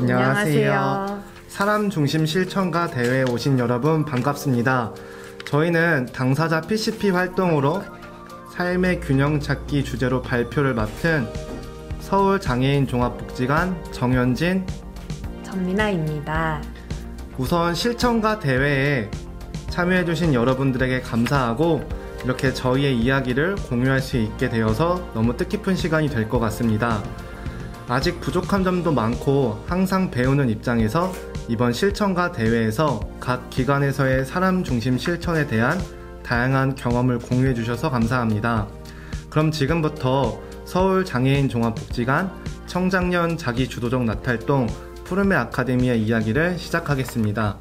안녕하세요. 사람 중심 실천가 대회에 오신 여러분 반갑습니다. 저희는 당사자 PCP 활동으로 삶의 균형 찾기 주제로 발표를 맡은 서울장애인 종합복지관 정현진, 전민아입니다. 우선 실천가 대회에 참여해주신 여러분들에게 감사하고 이렇게 저희의 이야기를 공유할 수 있게 되어서 너무 뜻깊은 시간이 될 것 같습니다. 아직 부족한 점도 많고 항상 배우는 입장에서 이번 실천가 대회에서 각 기관에서의 사람 중심 실천에 대한 다양한 경험을 공유해 주셔서 감사합니다. 그럼 지금부터 서울장애인 종합복지관 청장년 자기주도적 나탈동 푸르메 아카데미의 이야기를 시작하겠습니다.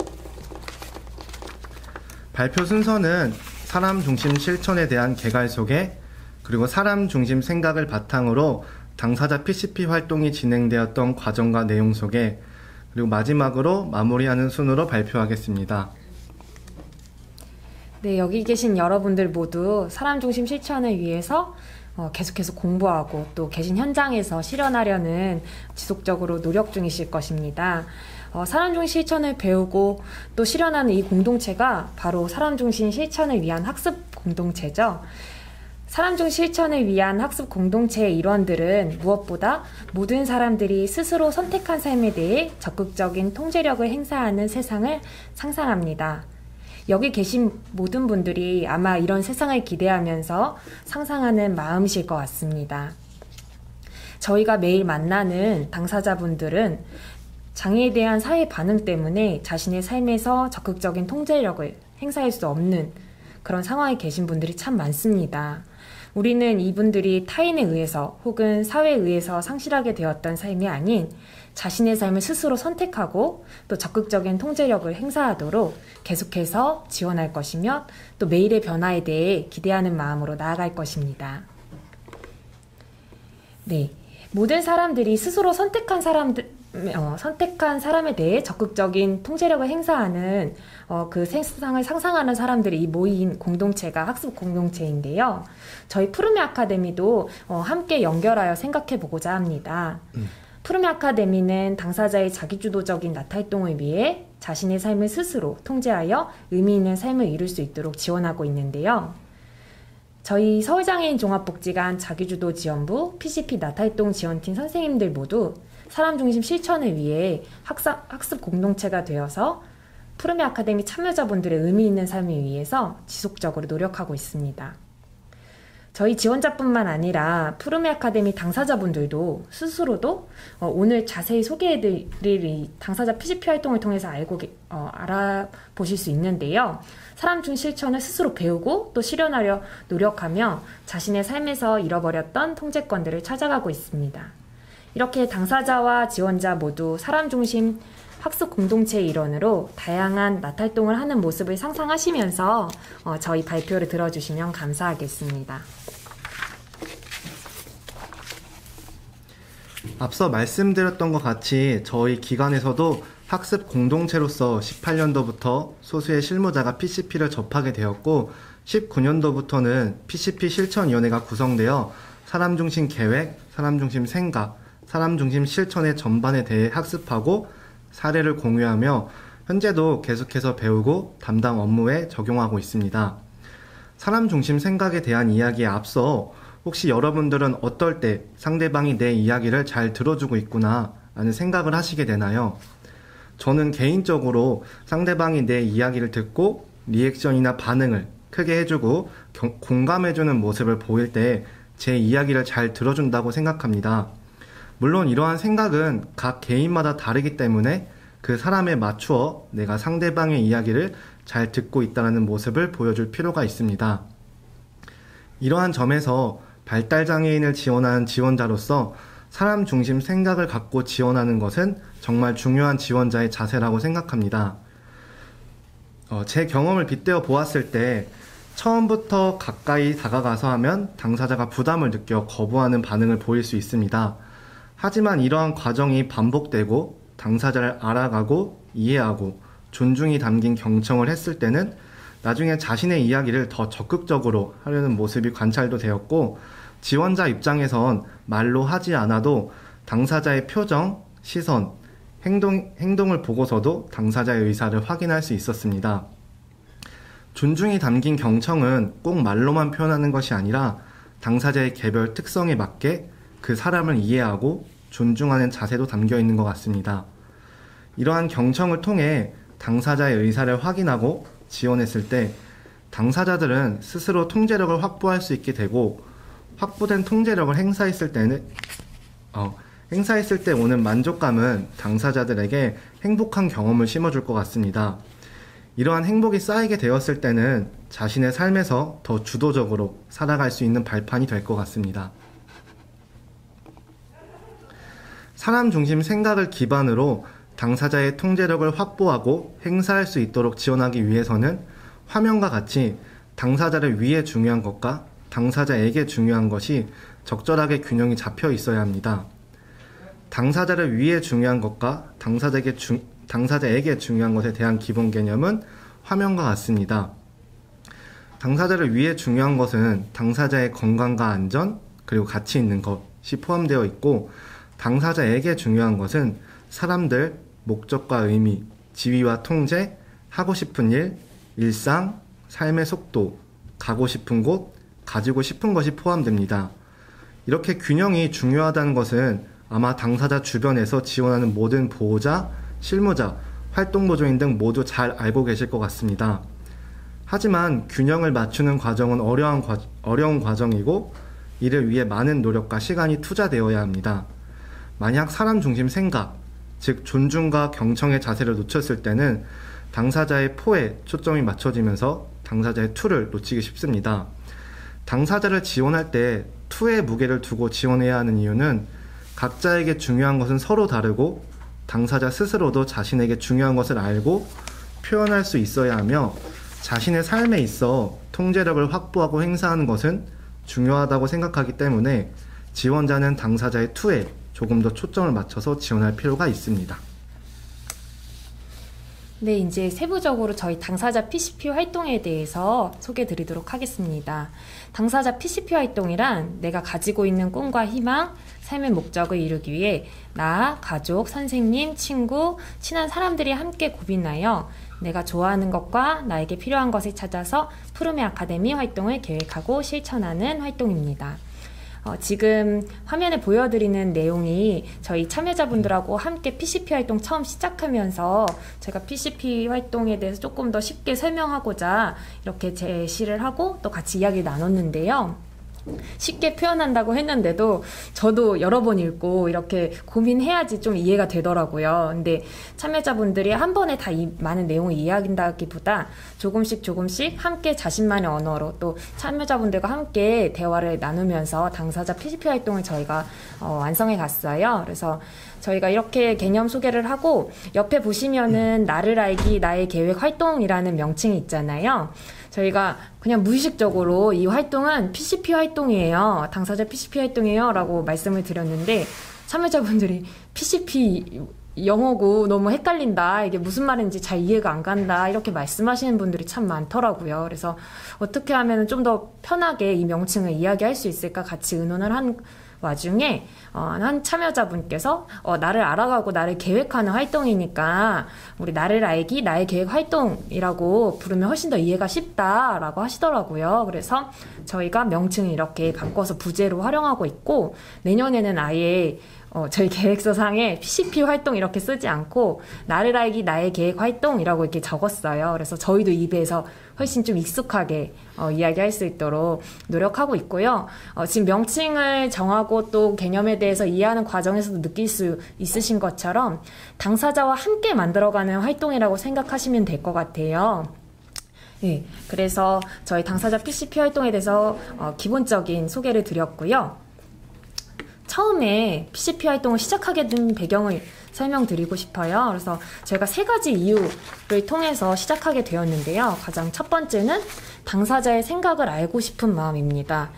발표 순서는 사람 중심 실천에 대한 개괄 소개, 그리고 사람 중심 생각을 바탕으로 당사자 PCP 활동이 진행되었던 과정과 내용 소개, 그리고 마지막으로 마무리하는 순으로 발표하겠습니다. 네, 여기 계신 여러분들 모두 사람 중심 실천을 위해서 계속해서 공부하고 또 계신 현장에서 실현하려는 지속적으로 노력 중이실 것입니다. 사람 중심 실천을 배우고 또 실현하는 이 공동체가 바로 사람 중심 실천을 위한 학습 공동체죠. 사람 중심 실천을 위한 학습 공동체의 일원들은 무엇보다 모든 사람들이 스스로 선택한 삶에 대해 적극적인 통제력을 행사하는 세상을 상상합니다. 여기 계신 모든 분들이 아마 이런 세상을 기대하면서 상상하는 마음이실 것 같습니다. 저희가 매일 만나는 당사자분들은 장애에 대한 사회 반응 때문에 자신의 삶에서 적극적인 통제력을 행사할 수 없는 그런 상황에 계신 분들이 참 많습니다. 우리는 이분들이 타인에 의해서 혹은 사회에 의해서 상실하게 되었던 삶이 아닌 자신의 삶을 스스로 선택하고 또 적극적인 통제력을 행사하도록 계속해서 지원할 것이며 또 매일의 변화에 대해 기대하는 마음으로 나아갈 것입니다. 네, 모든 사람들이 스스로 선택한 사람에 대해 적극적인 통제력을 행사하는 그 세상을 상상하는 사람들이 모인 공동체가 학습 공동체인데요. 저희 푸르메 아카데미도 함께 연결하여 생각해 보고자 합니다. 푸르메 아카데미는 당사자의 자기주도적인 나탈동을 위해 자신의 삶을 스스로 통제하여 의미 있는 삶을 이룰 수 있도록 지원하고 있는데요. 저희 서울장애인 종합복지관 자기주도 지원부 PCP 나탈동 지원팀 선생님들 모두 사람 중심 실천을 위해 학습 공동체가 되어서 푸르메 아카데미 참여자분들의 의미 있는 삶을 위해서 지속적으로 노력하고 있습니다. 저희 지원자뿐만 아니라 푸르메 아카데미 당사자분들도 스스로도 오늘 자세히 소개해드릴 당사자 PCP 활동을 통해서 알아보실 수 있는데요. 사람 중심 실천을 스스로 배우고 또 실현하려 노력하며 자신의 삶에서 잃어버렸던 통제권들을 찾아가고 있습니다. 이렇게 당사자와 지원자 모두 사람 중심 학습 공동체의 일원으로 다양한 나탈동을 하는 모습을 상상하시면서 저희 발표를 들어주시면 감사하겠습니다. 앞서 말씀드렸던 것 같이 저희 기관에서도 학습 공동체로서 18년도부터 소수의 실무자가 PCP를 접하게 되었고 19년도부터는 PCP 실천위원회가 구성되어 사람 중심 계획, 사람 중심 생각, 사람 중심 실천의 전반에 대해 학습하고 사례를 공유하며 현재도 계속해서 배우고 담당 업무에 적용하고 있습니다. 사람 중심 생각에 대한 이야기에 앞서 혹시 여러분들은 어떨 때 상대방이 내 이야기를 잘 들어주고 있구나 라는 생각을 하시게 되나요? 저는 개인적으로 상대방이 내 이야기를 듣고 리액션이나 반응을 크게 해주고 공감해주는 모습을 보일 때 제 이야기를 잘 들어준다고 생각합니다. 물론 이러한 생각은 각 개인마다 다르기 때문에 그 사람에 맞추어 내가 상대방의 이야기를 잘 듣고 있다는 모습을 보여줄 필요가 있습니다. 이러한 점에서 발달장애인을 지원하는 지원자로서 사람 중심 생각을 갖고 지원하는 것은 정말 중요한 지원자의 자세라고 생각합니다. 제 경험을 빗대어 보았을 때 처음부터 가까이 다가가서 하면 당사자가 부담을 느껴 거부하는 반응을 보일 수 있습니다. 하지만 이러한 과정이 반복되고 당사자를 알아가고 이해하고 존중이 담긴 경청을 했을 때는 나중에 자신의 이야기를 더 적극적으로 하려는 모습이 관찰도 되었고 지원자 입장에선 말로 하지 않아도 당사자의 표정, 시선, 행동을 보고서도 당사자의 의사를 확인할 수 있었습니다. 존중이 담긴 경청은 꼭 말로만 표현하는 것이 아니라 당사자의 개별 특성에 맞게 그 사람을 이해하고 존중하는 자세도 담겨 있는 것 같습니다. 이러한 경청을 통해 당사자의 의사를 확인하고 지원했을 때 당사자들은 스스로 통제력을 확보할 수 있게 되고, 확보된 통제력을 행사했을 때 오는 만족감은 당사자들에게 행복한 경험을 심어줄 것 같습니다. 이러한 행복이 쌓이게 되었을 때는 자신의 삶에서 더 주도적으로 살아갈 수 있는 발판이 될 것 같습니다. 사람 중심 생각을 기반으로 당사자의 통제력을 확보하고 행사할 수 있도록 지원하기 위해서는 화면과 같이 당사자를 위해 중요한 것과 당사자에게 중요한 것이 적절하게 균형이 잡혀 있어야 합니다. 당사자를 위해 중요한 것과 당사자에게 중요한 것에 대한 기본 개념은 화면과 같습니다. 당사자를 위해 중요한 것은 당사자의 건강과 안전, 그리고 가치 있는 것이 포함되어 있고, 당사자에게 중요한 것은 사람들, 목적과 의미, 지위와 통제, 하고 싶은 일, 일상, 삶의 속도, 가고 싶은 곳, 가지고 싶은 것이 포함됩니다. 이렇게 균형이 중요하다는 것은 아마 당사자 주변에서 지원하는 모든 보호자, 실무자, 활동보조인 등 모두 잘 알고 계실 것 같습니다. 하지만 균형을 맞추는 과정은 어려운 과정이고, 이를 위해 많은 노력과 시간이 투자되어야 합니다. 만약 사람 중심 생각, 즉 존중과 경청의 자세를 놓쳤을 때는 당사자의 포에 초점이 맞춰지면서 당사자의 투를 놓치기 쉽습니다. 당사자를 지원할 때 투의 무게를 두고 지원해야 하는 이유는 각자에게 중요한 것은 서로 다르고, 당사자 스스로도 자신에게 중요한 것을 알고 표현할 수 있어야 하며, 자신의 삶에 있어 통제력을 확보하고 행사하는 것은 중요하다고 생각하기 때문에 지원자는 당사자의 투에 조금 더 초점을 맞춰서 지원할 필요가 있습니다. 네, 이제 세부적으로 저희 당사자 PCP 활동에 대해서 소개해 드리도록 하겠습니다. 당사자 PCP 활동이란 내가 가지고 있는 꿈과 희망, 삶의 목적을 이루기 위해 나, 가족, 선생님, 친구, 친한 사람들이 함께 고민하여 내가 좋아하는 것과 나에게 필요한 것을 찾아서 푸르메 아카데미 활동을 계획하고 실천하는 활동입니다. 지금 화면에 보여드리는 내용이 저희 참여자분들하고 함께 PCP 활동 처음 시작하면서 제가 PCP 활동에 대해서 조금 더 쉽게 설명하고자 이렇게 제시를 하고 또 같이 이야기를 나눴는데요. 쉽게 표현한다고 했는데도 저도 여러 번 읽고 이렇게 고민해야지 좀 이해가 되더라고요. 근데 참여자분들이 한 번에 다 많은 내용을 이야기한다기보다 조금씩 함께 자신만의 언어로 또 참여자분들과 함께 대화를 나누면서 당사자 PCP 활동을 저희가 완성해 갔어요. 그래서 저희가 이렇게 개념 소개를 하고 옆에 보시면은 나를 알기 나의 계획 활동이라는 명칭이 있잖아요. 저희가 그냥 무의식적으로 이 활동은 PCP 활동이에요. 당사자 PCP 활동이에요. 라고 말씀을 드렸는데 참여자분들이 PCP 영어고 너무 헷갈린다. 이게 무슨 말인지 잘 이해가 안 간다. 이렇게 말씀하시는 분들이 참 많더라고요. 그래서 어떻게 하면 좀 더 편하게 이 명칭을 이야기할 수 있을까 같이 의논을 한 와중에 한 참여자분께서 나를 알아가고 나를 계획하는 활동이니까 우리 나를 알기 나의 계획 활동이라고 부르면 훨씬 더 이해가 쉽다라고 하시더라고요. 그래서 저희가 명칭을 이렇게 바꿔서 부제로 활용하고 있고, 내년에는 아예 저희 계획서상에 PCP 활동 이렇게 쓰지 않고 나를 알기 나의 계획 활동이라고 이렇게 적었어요. 그래서 저희도 입에서 훨씬 좀 익숙하게 이야기할 수 있도록 노력하고 있고요. 지금 명칭을 정하고 또 개념에 대해서 이해하는 과정에서도 느낄 수 있으신 것처럼 당사자와 함께 만들어가는 활동이라고 생각하시면 될 것 같아요. 네, 그래서 저희 당사자 PCP 활동에 대해서 기본적인 소개를 드렸고요. 처음에 PCP 활동을 시작하게 된 배경을 설명드리고 싶어요. 그래서 제가 3가지 이유를 통해서 시작하게 되었는데요. 가장 첫 번째는 당사자의 생각을 알고 싶은 마음입니다.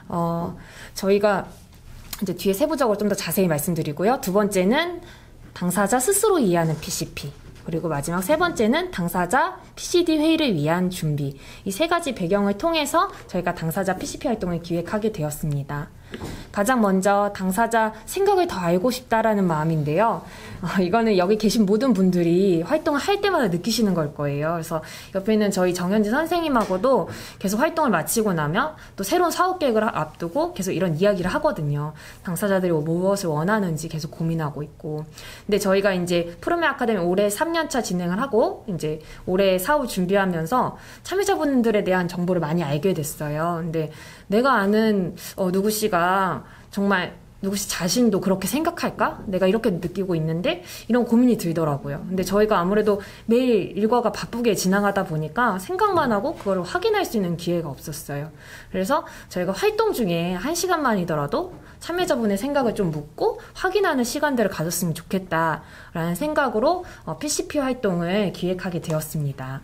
저희가 이제 뒤에 세부적으로 좀 더 자세히 말씀드리고요. 두 번째는 당사자 스스로 이해하는 PCP. 그리고 마지막 세 번째는 당사자 PCD 회의를 위한 준비. 이 세 가지 배경을 통해서 저희가 당사자 PCP 활동을 기획하게 되었습니다. 가장 먼저 당사자 생각을 더 알고 싶다라는 마음인데요. 이거는 여기 계신 모든 분들이 활동을 할 때마다 느끼시는 걸 거예요. 그래서 옆에 있는 저희 정현지 선생님하고도 계속 활동을 마치고 나면 또 새로운 사업 계획을 앞두고 계속 이런 이야기를 하거든요. 당사자들이 무엇을 원하는지 계속 고민하고 있고. 근데 저희가 이제 푸르메 아카데미 올해 3년차 진행을 하고 이제 올해 사업 준비하면서 참여자분들에 대한 정보를 많이 알게 됐어요. 근데 내가 아는 누구 씨가 정말 누구 씨 자신도 그렇게 생각할까? 내가 이렇게 느끼고 있는데 이런 고민이 들더라고요. 근데 저희가 아무래도 매일 일과가 바쁘게 지나가다 보니까 생각만 하고 그걸 확인할 수 있는 기회가 없었어요. 그래서 저희가 활동 중에 1시간만이더라도 참여자분의 생각을 좀 묻고 확인하는 시간들을 가졌으면 좋겠다라는 생각으로 PCP 활동을 기획하게 되었습니다.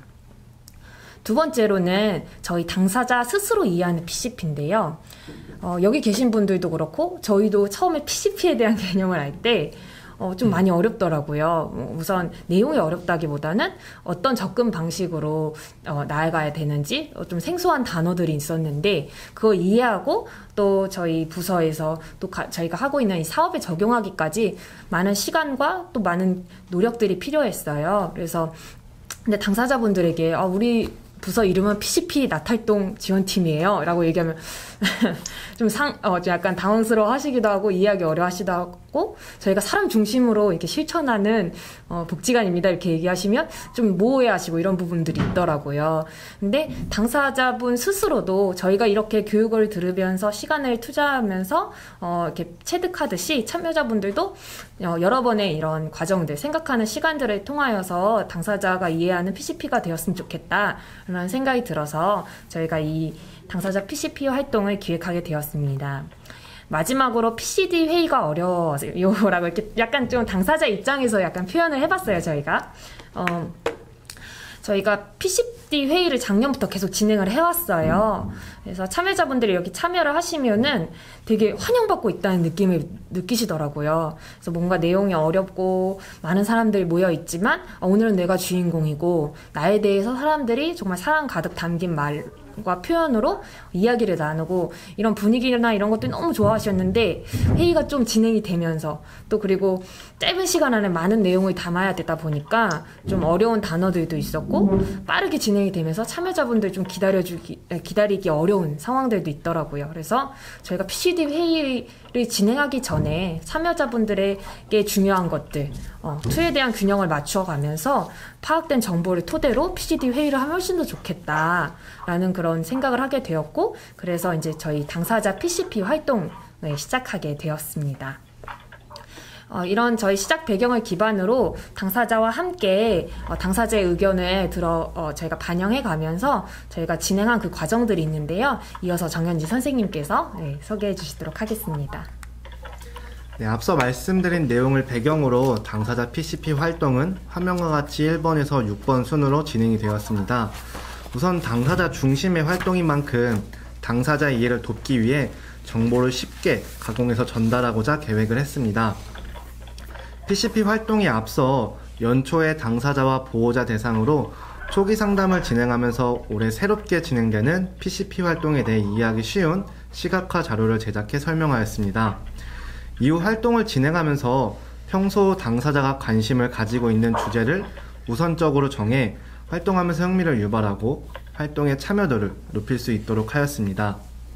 두 번째로는 저희 당사자 스스로 이해하는 PCP인데요. 여기 계신 분들도 그렇고 저희도 처음에 PCP에 대한 개념을 알 때 좀 많이 어렵더라고요. 우선 내용이 어렵다기보다는 어떤 접근 방식으로 나아가야 되는지 좀 생소한 단어들이 있었는데 그걸 이해하고 또 저희 부서에서 또 저희가 하고 있는 이 사업에 적용하기까지 많은 시간과 또 많은 노력들이 필요했어요. 그래서 근데 당사자분들에게 우리 부서 이름은 PCP 나탈동 지원팀이에요 라고 얘기하면 좀 약간 당황스러워 하시기도 하고 이해하기 어려워 하시기도 하고 저희가 사람 중심으로 이렇게 실천하는 복지관입니다 이렇게 얘기하시면 좀 모호해 하시고 이런 부분들이 있더라고요. 근데 당사자분 스스로도 저희가 이렇게 교육을 들으면서 시간을 투자하면서 이렇게 체득하듯이 참여자분들도 여러 번의 이런 과정들 생각하는 시간들을 통하여서 당사자가 이해하는 PCP가 되었으면 좋겠다 라는 생각이 들어서 저희가 이 당사자 PCP 활동을 기획하게 되었습니다. 마지막으로 PCD 회의가 어려워요라고 이렇게 약간 좀 당사자 입장에서 약간 표현을 해봤어요, 저희가. 저희가 PCD 회의를 작년부터 계속 진행을 해왔어요. 그래서 참여자분들이 여기 참여를 하시면은 되게 환영받고 있다는 느낌을 느끼시더라고요. 그래서 뭔가 내용이 어렵고 많은 사람들이 모여 있지만 오늘은 내가 주인공이고 나에 대해서 사람들이 정말 사랑 가득 담긴 말과 표현으로 이야기를 나누고 이런 분위기나 이런 것들이 너무 좋아하셨는데 회의가 좀 진행이 되면서 또 그리고 짧은 시간 안에 많은 내용을 담아야 되다 보니까 좀 어려운 단어들도 있었고 빠르게 진행이 되면서 참여자분들 좀 기다리기 어려운 상황들도 있더라고요. 그래서 저희가 PCD 회의를 진행하기 전에 참여자분들에게 중요한 것들, 투에 대한 균형을 맞춰가면서 파악된 정보를 토대로 PCD 회의를 하면 훨씬 더 좋겠다라는 그런 생각을 하게 되었고, 그래서 이제 저희 당사자 PCP 활동을 시작하게 되었습니다. 이런 저희 시작 배경을 기반으로 당사자와 함께 당사자의 의견을 저희가 반영해 가면서 저희가 진행한 그 과정들이 있는데요. 이어서 정현지 선생님께서 소개해 주시도록 하겠습니다. 네, 앞서 말씀드린 내용을 배경으로 당사자 PCP 활동은 화면과 같이 1번에서 6번 순으로 진행이 되었습니다. 우선 당사자 중심의 활동인 만큼 당사자 이해를 돕기 위해 정보를 쉽게 가공해서 전달하고자 계획을 했습니다. PCP 활동에 앞서 연초에 당사자와 보호자 대상으로 초기 상담을 진행하면서 올해 새롭게 진행되는 PCP 활동에 대해 이해하기 쉬운 시각화 자료를 제작해 설명하였습니다. 이후 활동을 진행하면서 평소 당사자가 관심을 가지고 있는 주제를 우선적으로 정해 활동하면서 흥미를 유발하고 활동의 참여도를 높일 수 있도록 하였습니다.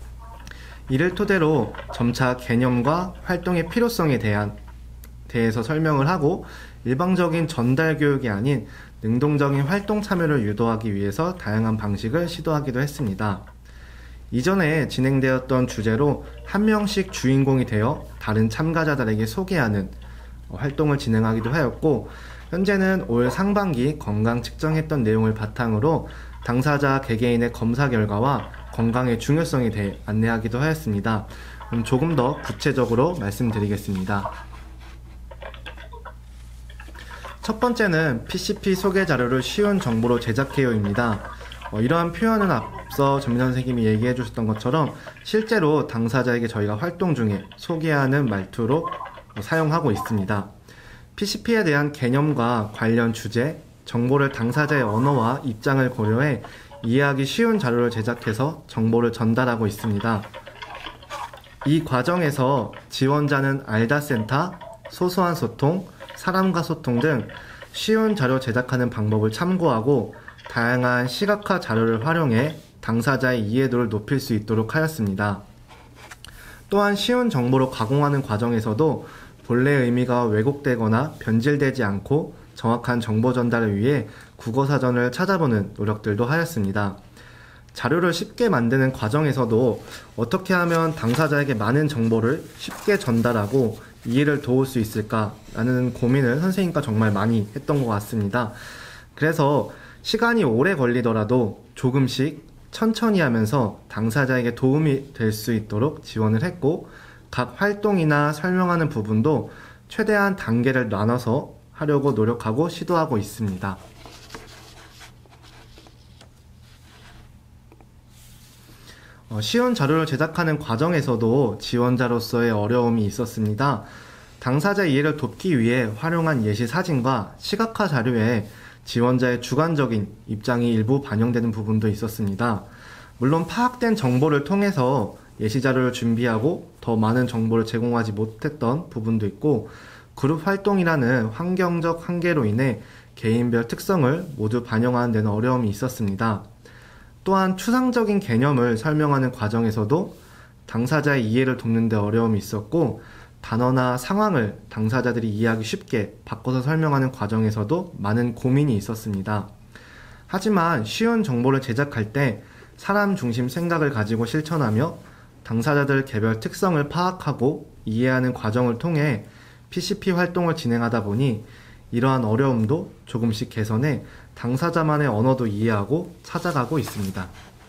이를 토대로 점차 개념과 활동의 필요성에 대해서 설명을 하고 일방적인 전달 교육이 아닌 능동적인 활동 참여를 유도하기 위해서 다양한 방식을 시도하기도 했습니다. 이전에 진행되었던 주제로 한 명씩 주인공이 되어 다른 참가자들에게 소개하는 활동을 진행하기도 하였고, 현재는 올 상반기 건강 측정했던 내용을 바탕으로 당사자 개개인의 검사 결과와 건강의 중요성에 대해 안내하기도 하였습니다. 그럼 조금 더 구체적으로 말씀드리겠습니다. 첫 번째는 PCP 소개 자료를 쉬운 정보로 제작해요입니다. 이러한 표현은 앞서 전민 선생님이 얘기해 주셨던 것처럼 실제로 당사자에게 저희가 활동 중에 소개하는 말투로 사용하고 있습니다. PCP에 대한 개념과 관련 주제, 정보를 당사자의 언어와 입장을 고려해 이해하기 쉬운 자료를 제작해서 정보를 전달하고 있습니다. 이 과정에서 지원자는 알다 센터, 소소한 소통, 사람과 소통 등 쉬운 자료 제작하는 방법을 참고하고 다양한 시각화 자료를 활용해 당사자의 이해도를 높일 수 있도록 하였습니다. 또한 쉬운 정보로 가공하는 과정에서도 본래의 의미가 왜곡되거나 변질되지 않고 정확한 정보 전달을 위해 국어사전을 찾아보는 노력들도 하였습니다. 자료를 쉽게 만드는 과정에서도 어떻게 하면 당사자에게 많은 정보를 쉽게 전달하고 이해를 도울 수 있을까라는 고민을 선생님과 정말 많이 했던 것 같습니다. 그래서 시간이 오래 걸리더라도 조금씩 천천히 하면서 당사자에게 도움이 될 수 있도록 지원을 했고, 각 활동이나 설명하는 부분도 최대한 단계를 나눠서 하려고 노력하고 시도하고 있습니다. 쉬운 자료를 제작하는 과정에서도 지원자로서의 어려움이 있었습니다. 당사자 이해를 돕기 위해 활용한 예시 사진과 시각화 자료에 지원자의 주관적인 입장이 일부 반영되는 부분도 있었습니다. 물론 파악된 정보를 통해서 예시 자료를 준비하고 더 많은 정보를 제공하지 못했던 부분도 있고, 그룹 활동이라는 환경적 한계로 인해 개인별 특성을 모두 반영하는 데는 어려움이 있었습니다. 또한 추상적인 개념을 설명하는 과정에서도 당사자의 이해를 돕는 데 어려움이 있었고, 단어나 상황을 당사자들이 이해하기 쉽게 바꿔서 설명하는 과정에서도 많은 고민이 있었습니다. 하지만 쉬운 정보를 제작할 때 사람 중심 생각을 가지고 실천하며 당사자들 개별 특성을 파악하고 이해하는 과정을 통해 PCP 활동을 진행하다 보니 이러한 어려움도 조금씩 개선해 당사자만의 언어도 이해하고 찾아가고 있습니다.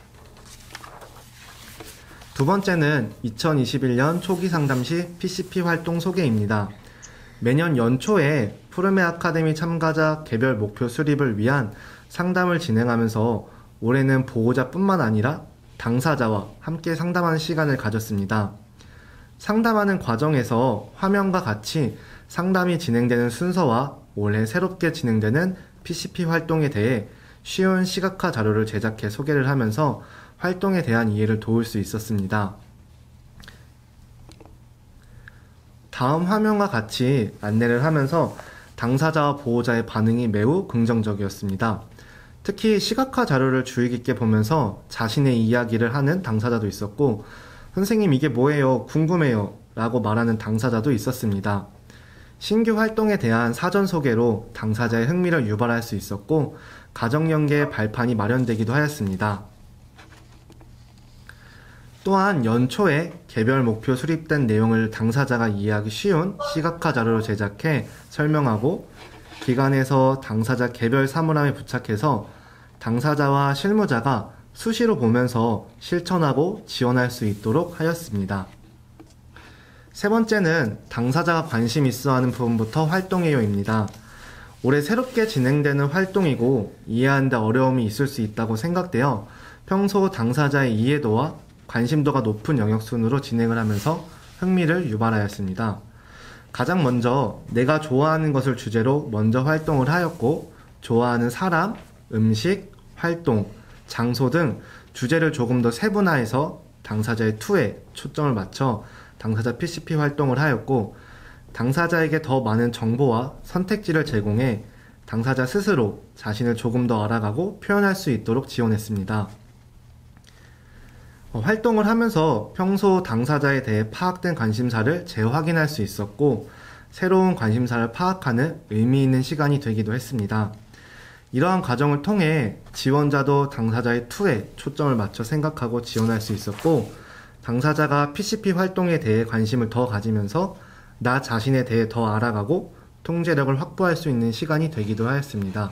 두 번째는 2021년 초기 상담 시 PCP 활동 소개입니다. 매년 연초에 푸르메 아카데미 참가자 개별 목표 수립을 위한 상담을 진행하면서 올해는 보호자뿐만 아니라 당사자와 함께 상담하는 시간을 가졌습니다. 상담하는 과정에서 화면과 같이 상담이 진행되는 순서와 올해 새롭게 진행되는 PCP 활동에 대해 쉬운 시각화 자료를 제작해 소개를 하면서 활동에 대한 이해를 도울 수 있었습니다. 다음 화면과 같이 안내를 하면서 당사자와 보호자의 반응이 매우 긍정적이었습니다. 특히 시각화 자료를 주의 깊게 보면서 자신의 이야기를 하는 당사자도 있었고, 선생님 이게 뭐예요? 궁금해요 라고 말하는 당사자도 있었습니다. 신규 활동에 대한 사전 소개로 당사자의 흥미를 유발할 수 있었고, 가정연계 발판이 마련되기도 하였습니다. 또한 연초에 개별 목표 수립된 내용을 당사자가 이해하기 쉬운 시각화 자료를 제작해 설명하고, 기관에서 당사자 개별 사물함에 부착해서 당사자와 실무자가 수시로 보면서 실천하고 지원할 수 있도록 하였습니다. 세 번째는 당사자가 관심 있어 하는 부분부터 활동해요입니다. 올해 새롭게 진행되는 활동이고 이해하는 데 어려움이 있을 수 있다고 생각되어 평소 당사자의 이해도와 관심도가 높은 영역 순으로 진행을 하면서 흥미를 유발하였습니다. 가장 먼저 내가 좋아하는 것을 주제로 먼저 활동을 하였고, 좋아하는 사람, 음식, 활동, 장소 등 주제를 조금 더 세분화해서 당사자의 투에 초점을 맞춰 당사자 PCP 활동을 하였고, 당사자에게 더 많은 정보와 선택지를 제공해 당사자 스스로 자신을 조금 더 알아가고 표현할 수 있도록 지원했습니다. 활동을 하면서 평소 당사자에 대해 파악된 관심사를 재확인할 수 있었고, 새로운 관심사를 파악하는 의미 있는 시간이 되기도 했습니다. 이러한 과정을 통해 지원자도 당사자의 투에 초점을 맞춰 생각하고 지원할 수 있었고, 당사자가 PCP 활동에 대해 관심을 더 가지면서 나 자신에 대해 더 알아가고 통제력을 확보할 수 있는 시간이 되기도 하였습니다.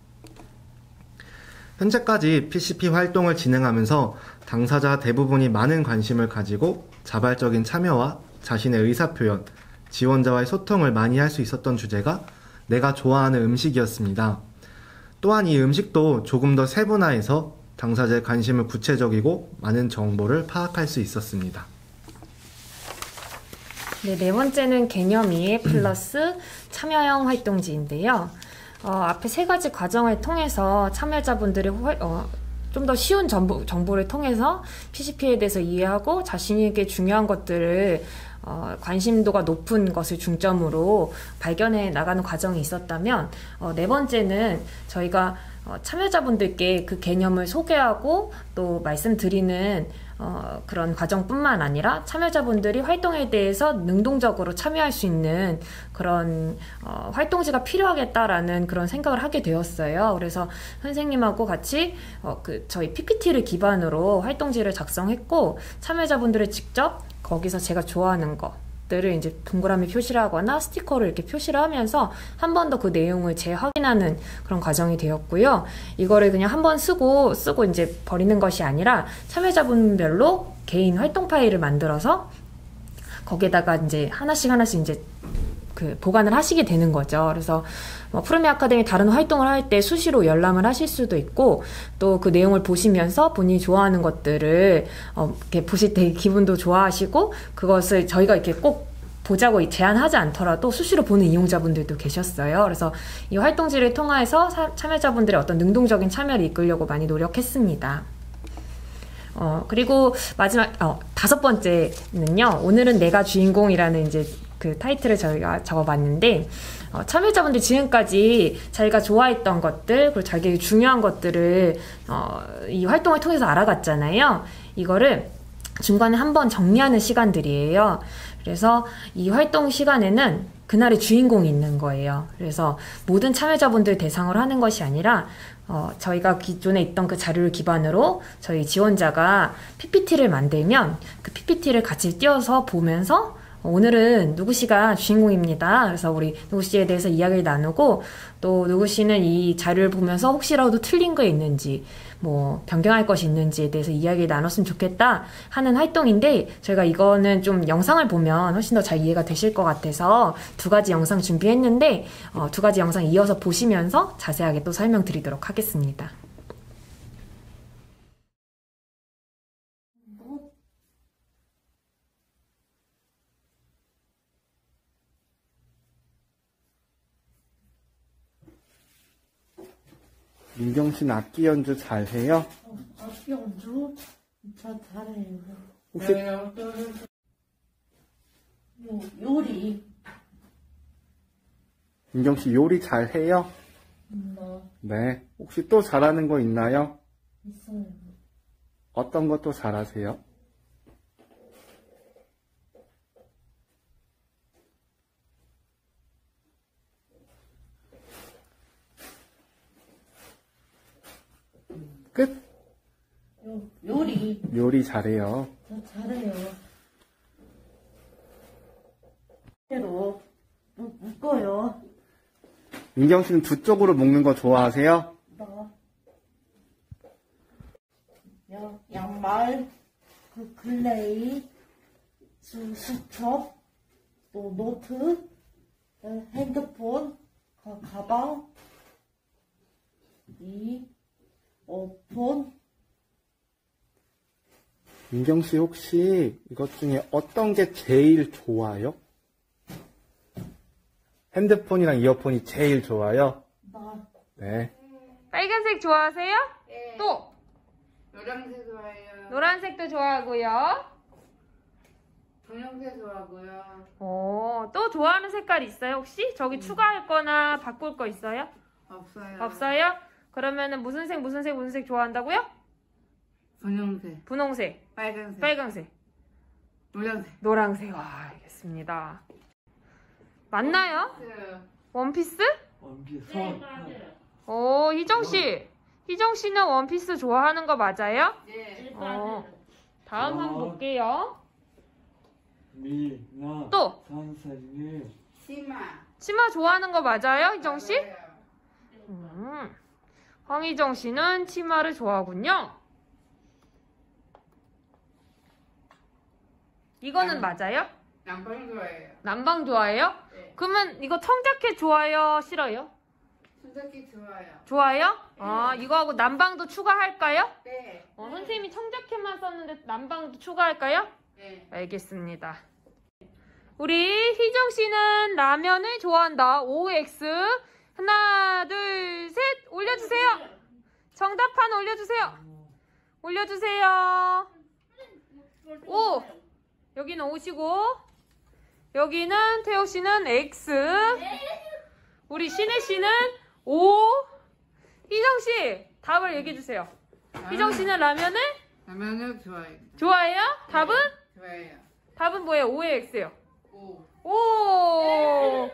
현재까지 PCP 활동을 진행하면서 당사자 대부분이 많은 관심을 가지고 자발적인 참여와 자신의 의사표현, 지원자와의 소통을 많이 할 수 있었던 주제가 내가 좋아하는 음식이었습니다. 또한 이 음식도 조금 더 세분화해서 당사자의 관심을 구체적이고 많은 정보를 파악할 수 있었습니다. 네, 네 번째는 개념 이해 플러스 참여형 활동지인데요. 앞에 세 가지 과정을 통해서 참여자분들이 좀 더 쉬운 정보를 통해서 PCP에 대해서 이해하고 자신에게 중요한 것들을 관심도가 높은 것을 중점으로 발견해 나가는 과정이 있었다면, 네 번째는 저희가 참여자분들께 그 개념을 소개하고 또 말씀드리는 그런 과정뿐만 아니라 참여자분들이 활동에 대해서 능동적으로 참여할 수 있는 그런 활동지가 필요하겠다라는 그런 생각을 하게 되었어요. 그래서 선생님하고 같이 저희 PPT를 기반으로 활동지를 작성했고, 참여자분들을 직접 거기서 제가 좋아하는 것들을 이제 동그라미 표시를 하거나 스티커를 이렇게 표시를 하면서 한 번 더 그 내용을 재확인하는 그런 과정이 되었고요. 이거를 그냥 한 번 쓰고 이제 버리는 것이 아니라 참여자분별로 개인 활동 파일을 만들어서 거기에다가 이제 하나씩 이제 보관을 하시게 되는 거죠. 그래서 푸르미 아카데미 다른 활동을 할 때 수시로 열람을 하실 수도 있고, 또 그 내용을 보시면서 본인이 좋아하는 것들을 이렇게 보실 때 기분도 좋아하시고, 그것을 저희가 이렇게 꼭 보자고 제안하지 않더라도 수시로 보는 이용자분들도 계셨어요. 그래서 이 활동지를 통해서 참여자분들의 어떤 능동적인 참여를 이끌려고 많이 노력했습니다. 그리고 마지막 다섯 번째는요, 오늘은 내가 주인공이라는 이제 그 타이틀을 저희가 적어봤는데, 참여자분들 지금까지 자기가 좋아했던 것들, 그리고 자기에게 중요한 것들을 이 활동을 통해서 알아갔잖아요. 이거를 중간에 한번 정리하는 시간들이에요. 그래서 이 활동 시간에는 그날의 주인공이 있는 거예요. 그래서 모든 참여자분들 대상으로 하는 것이 아니라 저희가 기존에 있던 그 자료를 기반으로 저희 지원자가 PPT를 만들면 그 PPT를 같이 띄워서 보면서 오늘은 누구씨가 주인공입니다. 그래서 우리 누구씨에 대해서 이야기를 나누고, 또 누구씨는 이 자료를 보면서 혹시라도 틀린 거 있는지, 변경할 것이 있는지에 대해서 이야기를 나눴으면 좋겠다 하는 활동인데, 저희가 이거는 좀 영상을 보면 훨씬 더 잘 이해가 되실 것 같아서 두 가지 영상 준비했는데, 두 가지 영상 이어서 보시면서 자세하게 또 설명드리도록 하겠습니다. 민경 씨는 악기 연주 잘해요? 악기 연주 저 잘해요. 혹시 요리. 민경 씨 요리 잘해요? 네. 혹시 또 잘하는 거 있나요? 있어요. 어떤 것도 잘하세요? 끝? 요리. 요리 잘해요. 저 잘해요. 대로 묶어요. 민경 씨는 두 쪽으로 묶는 거 좋아하세요? 양말, 글레이, 수첩, 또 노트, 핸드폰, 가방, 폰. 민경 씨 혹시 이것 중에 어떤 게 제일 좋아요? 핸드폰이랑 이어폰이 제일 좋아요? 네. 빨간색 좋아하세요? 네. 또? 노란색 좋아해요. 노란색도 좋아하고요. 분홍색 좋아하고요. 또 좋아하는 색깔 있어요, 혹시? 저기 추가할 거나 바꿀 거 있어요? 없어요. 없어요? 그러면은 무슨 색 좋아한다고요? 분홍색, 분홍색, 빨간색, 빨강색, 노란색. 노란색. 알겠습니다. 맞나요? 원피스? 희정 씨는 원피스 좋아하는 거 맞아요? 네. 다음 한번 볼게요. 미나 또 선생님 치마 좋아하는 거 맞아요, 희정 씨? 맞아요. 황희정 씨는 치마를 좋아하군요. 이거는 맞아요? 남방 좋아해요. 남방 좋아해요? 네. 그러면 이거 청자켓 좋아요, 싫어요? 손잡기 좋아요. 좋아요? 이거하고 남방도 추가할까요? 네. 선생님이 청자켓만 썼는데 남방도 추가할까요? 네. 알겠습니다. 우리 희정 씨는 라면을 좋아한다. OX. 하나, 둘, 셋. 올려주세요. 정답판 올려주세요. 올려주세요. 오. 여기는 O시고, 여기는 태호 씨는 X. 우리 신혜 씨는 O. 희정 씨, 답을 얘기해 주세요. 희정 씨는 라면을 라면을 좋아해요. 좋아해요? 답은? 좋아해요. 답은 뭐예요? O에 X예요. 오. 오.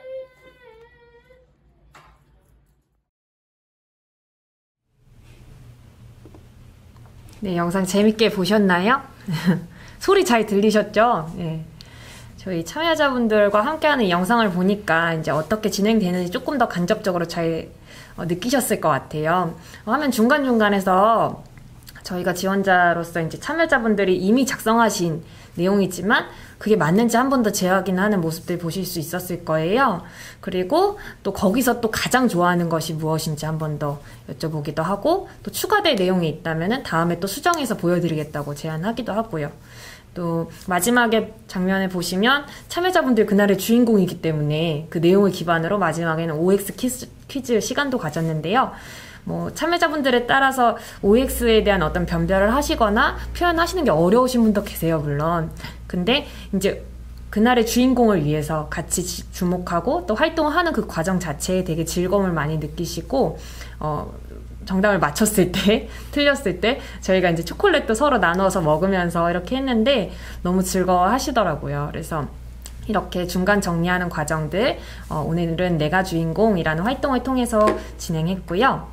네, 영상 재밌게 보셨나요? 소리 잘 들리셨죠? 네. 저희 참여자분들과 함께하는 이 영상을 보니까 이제 어떻게 진행되는지 조금 더 간접적으로 잘 느끼셨을 것 같아요. 화면 중간중간에서 저희가 지원자로서 이제 참여자분들이 이미 작성하신 내용이지만 그게 맞는지 한 번 더 재확인하는 모습들 보실 수 있었을 거예요. 그리고 또 거기서 또 가장 좋아하는 것이 무엇인지 한 번 더 여쭤보기도 하고, 또 추가될 내용이 있다면은 다음에 또 수정해서 보여드리겠다고 제안하기도 하고요. 또 마지막에 장면을 보시면 참여자분들 그날의 주인공이기 때문에 그 내용을 기반으로 마지막에는 OX 퀴즈 시간도 가졌는데요. 뭐 참여자분들에 따라서 OX에 대한 어떤 변별을 하시거나 표현하시는 게 어려우신 분도 계세요, 물론. 근데 이제 그날의 주인공을 위해서 같이 주목하고 또 활동하는 그 과정 자체에 되게 즐거움을 많이 느끼시고, 정답을 맞췄을 때, 틀렸을 때 저희가 이제 초콜릿도 서로 나눠서 먹으면서 이렇게 했는데 너무 즐거워 하시더라고요. 그래서 이렇게 중간 정리하는 과정들, 오늘은 내가 주인공이라는 활동을 통해서 진행했고요.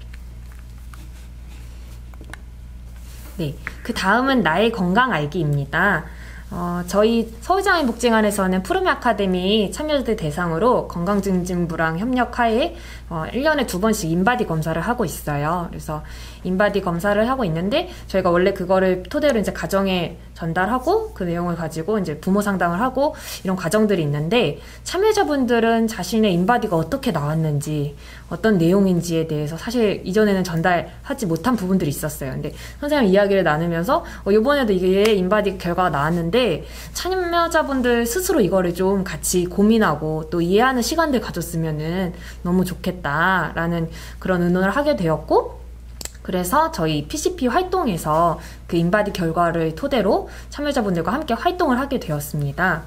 네, 그 다음은 나의 건강 알기입니다. 저희 서울장애인복지관에서는 푸르메 아카데미 참여자들 대상으로 건강증진부랑 협력하에 1년에 2번씩 인바디 검사를 하고 있어요. 그래서 인바디 검사를 하고 있는데 저희가 원래 그거를 토대로 이제 가정에 전달하고 그 내용을 가지고 이제 부모 상담을 하고 이런 과정들이 있는데, 참여자분들은 자신의 인바디가 어떻게 나왔는지 어떤 내용인지에 대해서 사실 이전에는 전달하지 못한 부분들이 있었어요. 근데 선생님 이야기를 나누면서 이번에도 이게 인바디 결과가 나왔는데 참여자분들 스스로 이거를 좀 같이 고민하고 또 이해하는 시간들 가졌으면은 너무 좋겠다라는 그런 의논을 하게 되었고, 그래서 저희 PCP 활동에서 그 인바디 결과를 토대로 참여자분들과 함께 활동을 하게 되었습니다.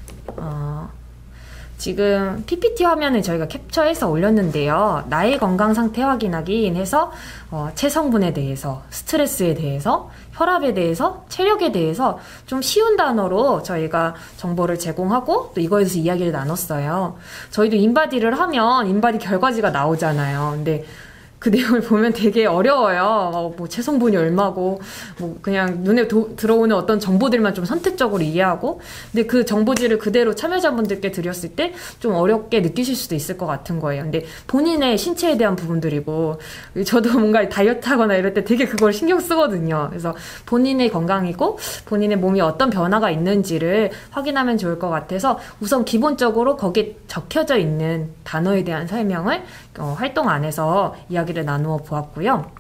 지금 PPT 화면을 저희가 캡처해서 올렸는데요. 나의 건강 상태 확인하기 해서 체성분에 대해서, 스트레스에 대해서, 혈압에 대해서, 체력에 대해서 좀 쉬운 단어로 저희가 정보를 제공하고 또 이거에 대해서 이야기를 나눴어요. 저희도 인바디를 하면 인바디 결과지가 나오잖아요. 근데 그 내용을 보면 되게 어려워요. 뭐 체성분이 얼마고, 뭐 그냥 눈에 들어오는 어떤 정보들만 좀 선택적으로 이해하고, 근데 그 정보지를 그대로 참여자분들께 드렸을 때 좀 어렵게 느끼실 수도 있을 것 같은 거예요. 근데 본인의 신체에 대한 부분들이고, 저도 뭔가 다이어트 하거나 이럴 때 되게 그걸 신경 쓰거든요. 그래서 본인의 건강이고 본인의 몸이 어떤 변화가 있는지를 확인하면 좋을 것 같아서 우선 기본적으로 거기에 적혀져 있는 단어에 대한 설명을 활동 안에서 이야기를 나누어 보았고요.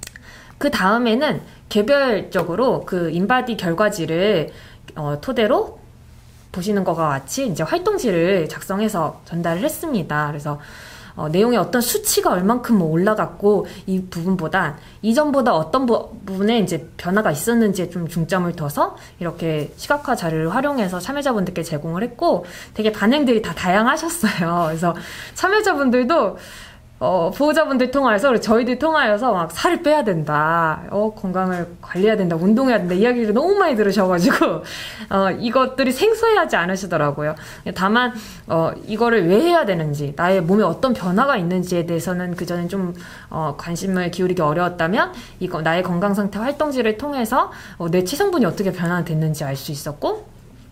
그 다음에는 개별적으로 그 인바디 결과지를 토대로 보시는 것과 같이 이제 활동지를 작성해서 전달을 했습니다. 그래서 내용에 어떤 수치가 얼만큼 뭐 올라갔고 이 부분보다 이전보다 어떤 부분에 이제 변화가 있었는지에 좀 중점을 둬서 이렇게 시각화 자료를 활용해서 참여자분들께 제공을 했고, 되게 반응들이 다 다양하셨어요. 그래서 참여자분들도 보호자분들 통하여서, 그리고 저희들 통하여서 막 살을 빼야 된다, 건강을 관리해야 된다, 운동해야 된다, 이야기를 너무 많이 들으셔가지고, 이것들이 생소해하지 않으시더라고요. 다만, 이거를 왜 해야 되는지, 나의 몸에 어떤 변화가 있는지에 대해서는 그전엔 좀, 관심을 기울이기 어려웠다면, 이거, 나의 건강상태 활동지를 통해서, 내 체성분이 어떻게 변화됐는지 알 수 있었고,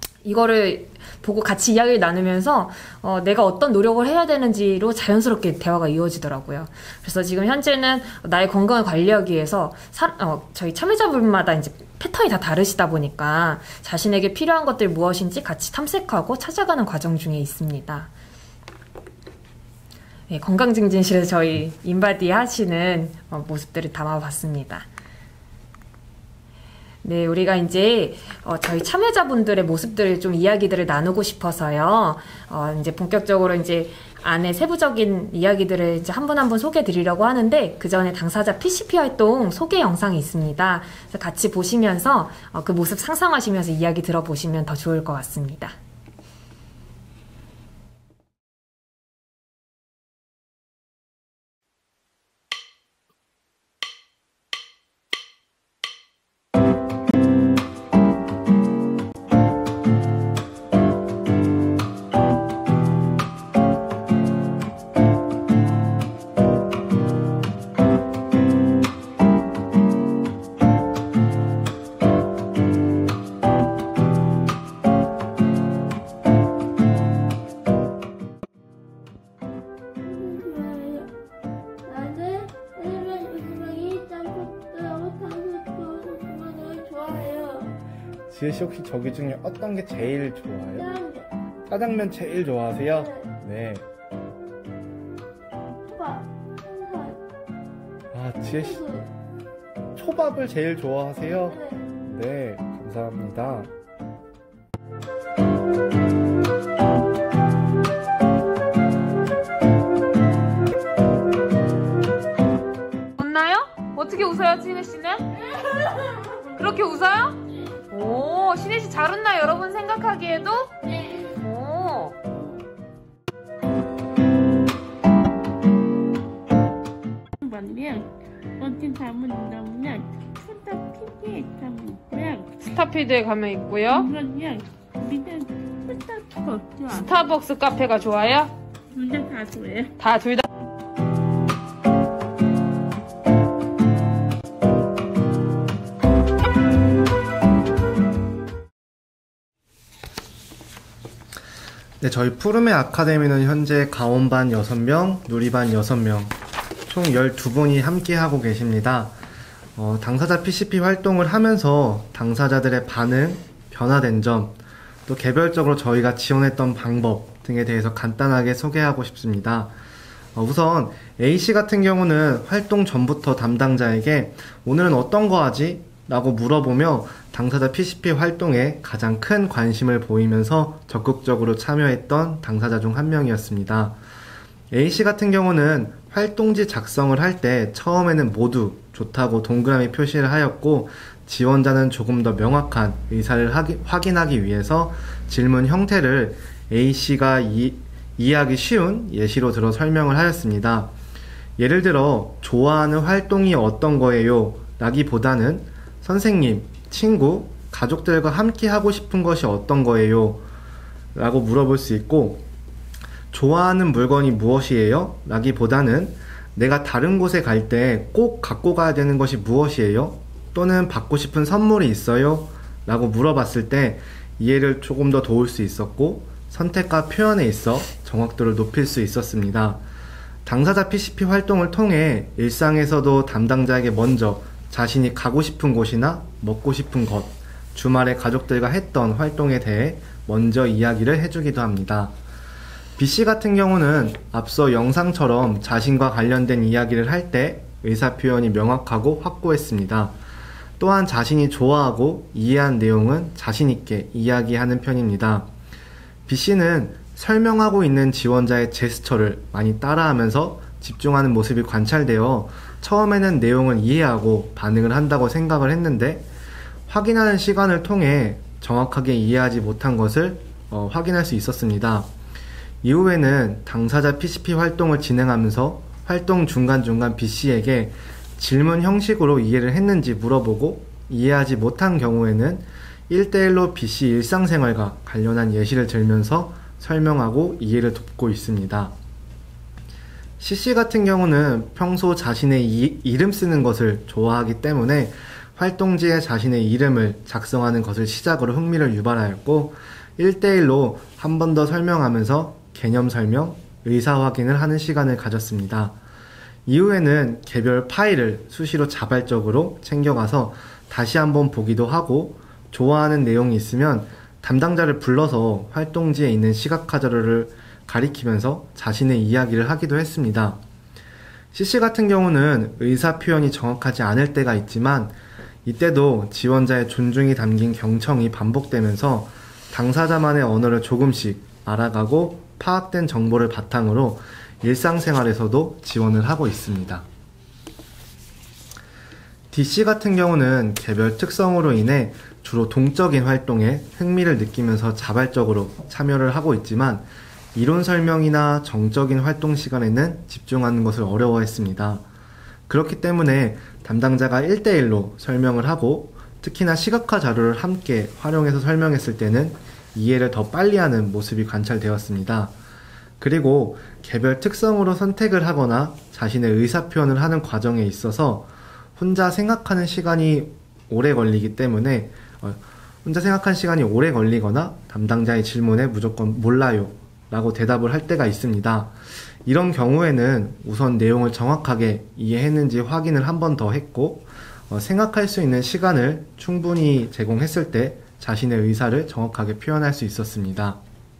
이거를 보고 같이 이야기를 나누면서 내가 어떤 노력을 해야 되는지로 자연스럽게 대화가 이어지더라고요. 그래서 지금 현재는 나의 건강을 관리하기 위해서 저희 참여자분마다 이제 패턴이 다 다르시다 보니까 자신에게 필요한 것들 무엇인지 같이 탐색하고 찾아가는 과정 중에 있습니다. 네, 건강증진실에서 저희 인바디 하시는 모습들을 담아봤습니다. 네, 우리가 이제 저희 참여자분들의 모습들을 좀 이야기들을 나누고 싶어서요. 이제 본격적으로 이제 안에 세부적인 이야기들을 이제 한 분 한 분 소개해 드리려고 하는데 그 전에 당사자 PCP 활동 소개 영상이 있습니다. 그래서 같이 보시면서 그 모습 상상하시면서 이야기 들어보시면 더 좋을 것 같습니다. 나는 일본 우승이 짬뽕하고 탕수육을 좋아해요. 지혜씨 혹시 저기 중에 어떤 게 제일 좋아요? 짬뽕, 짜장면 제일 좋아하세요? 네. 초밥, 한살, 아, 지혜씨 탕수육. 초밥을 제일 좋아하세요? 네. 네, 감사합니다. 웃나요? 어떻게 웃어요, 신혜 씨는? 그렇게 웃어요? 오, 신혜 씨 잘 웃나요? 여러분 생각하기에도? 오. 반면 어떤 담은 넣으면 스타피드에 가면 있고요. 스타피드에 가면 있고요. 이거는 우리는 스타피가 없죠. 스타벅스 카페가 좋아요? 둘다 좋아요. 다 둘 다. 네, 저희 푸르메 아카데미는 현재 가온반 6명, 누리반 6명, 총 12분이 함께하고 계십니다. 당사자 PCP 활동을 하면서 당사자들의 반응, 변화된 점, 또 개별적으로 저희가 지원했던 방법 등에 대해서 간단하게 소개하고 싶습니다. 우선 A씨 같은 경우는 활동 전부터 담당자에게 오늘은 어떤 거 하지? 라고 물어보며 당사자 PCP 활동에 가장 큰 관심을 보이면서 적극적으로 참여했던 당사자 중 한 명이었습니다. A씨 같은 경우는 활동지 작성을 할 때 처음에는 모두 좋다고 동그라미 표시를 하였고 지원자는 조금 더 명확한 의사를 확인하기 위해서 질문 형태를 A씨가 이해하기 쉬운 예시로 들어 설명을 하였습니다. 예를 들어 좋아하는 활동이 어떤 거예요? 라기보다는 선생님, 친구, 가족들과 함께 하고 싶은 것이 어떤 거예요? 라고 물어볼 수 있고 좋아하는 물건이 무엇이에요? 라기보다는 내가 다른 곳에 갈 때 꼭 갖고 가야 되는 것이 무엇이에요? 또는 받고 싶은 선물이 있어요? 라고 물어봤을 때 이해를 조금 더 도울 수 있었고 선택과 표현에 있어 정확도를 높일 수 있었습니다. 당사자 PCP 활동을 통해 일상에서도 담당자에게 먼저 자신이 가고 싶은 곳이나 먹고 싶은 것, 주말에 가족들과 했던 활동에 대해 먼저 이야기를 해주기도 합니다. B씨 같은 경우는 앞서 영상처럼 자신과 관련된 이야기를 할 때 의사표현이 명확하고 확고했습니다. 또한 자신이 좋아하고 이해한 내용은 자신있게 이야기하는 편입니다. B씨는 설명하고 있는 지원자의 제스처를 많이 따라하면서 집중하는 모습이 관찰되어 처음에는 내용을 이해하고 반응을 한다고 생각을 했는데 확인하는 시간을 통해 정확하게 이해하지 못한 것을 확인할 수 있었습니다. 이후에는 당사자 PCP 활동을 진행하면서 활동 중간중간 B씨에게 질문 형식으로 이해를 했는지 물어보고 이해하지 못한 경우에는 1대1로 B씨 일상생활과 관련한 예시를 들면서 설명하고 이해를 돕고 있습니다. CC 같은 경우는 평소 자신의 이름 쓰는 것을 좋아하기 때문에 활동지에 자신의 이름을 작성하는 것을 시작으로 흥미를 유발하였고 1대1로 한 번 더 설명하면서 개념 설명, 의사 확인을 하는 시간을 가졌습니다. 이후에는 개별 파일을 수시로 자발적으로 챙겨가서 다시 한번 보기도 하고 좋아하는 내용이 있으면 담당자를 불러서 활동지에 있는 시각화 자료를 가리키면서 자신의 이야기를 하기도 했습니다. CC 같은 경우는 의사 표현이 정확하지 않을 때가 있지만 이때도 지원자의 존중이 담긴 경청이 반복되면서 당사자만의 언어를 조금씩 알아가고 파악된 정보를 바탕으로 일상생활에서도 지원을 하고 있습니다. DC 같은 경우는 개별 특성으로 인해 주로 동적인 활동에 흥미를 느끼면서 자발적으로 참여를 하고 있지만 이론 설명이나 정적인 활동 시간에는 집중하는 것을 어려워했습니다. 그렇기 때문에 담당자가 1대1로 설명을 하고 특히나 시각화 자료를 함께 활용해서 설명했을 때는 이해를 더 빨리 하는 모습이 관찰되었습니다. 그리고 개별 특성으로 선택을 하거나 자신의 의사표현을 하는 과정에 있어서 혼자 생각하는 시간이 오래 걸리기 때문에 혼자 생각한 시간이 오래 걸리거나 담당자의 질문에 무조건 몰라요 라고 대답을 할 때가 있습니다. 이런 경우에는 우선 내용을 정확하게 이해했는지 확인을 한 번 더 했고 생각할 수 있는 시간을 충분히 제공했을 때 자신의 의사를 정확하게 표현할 수 있었습니다.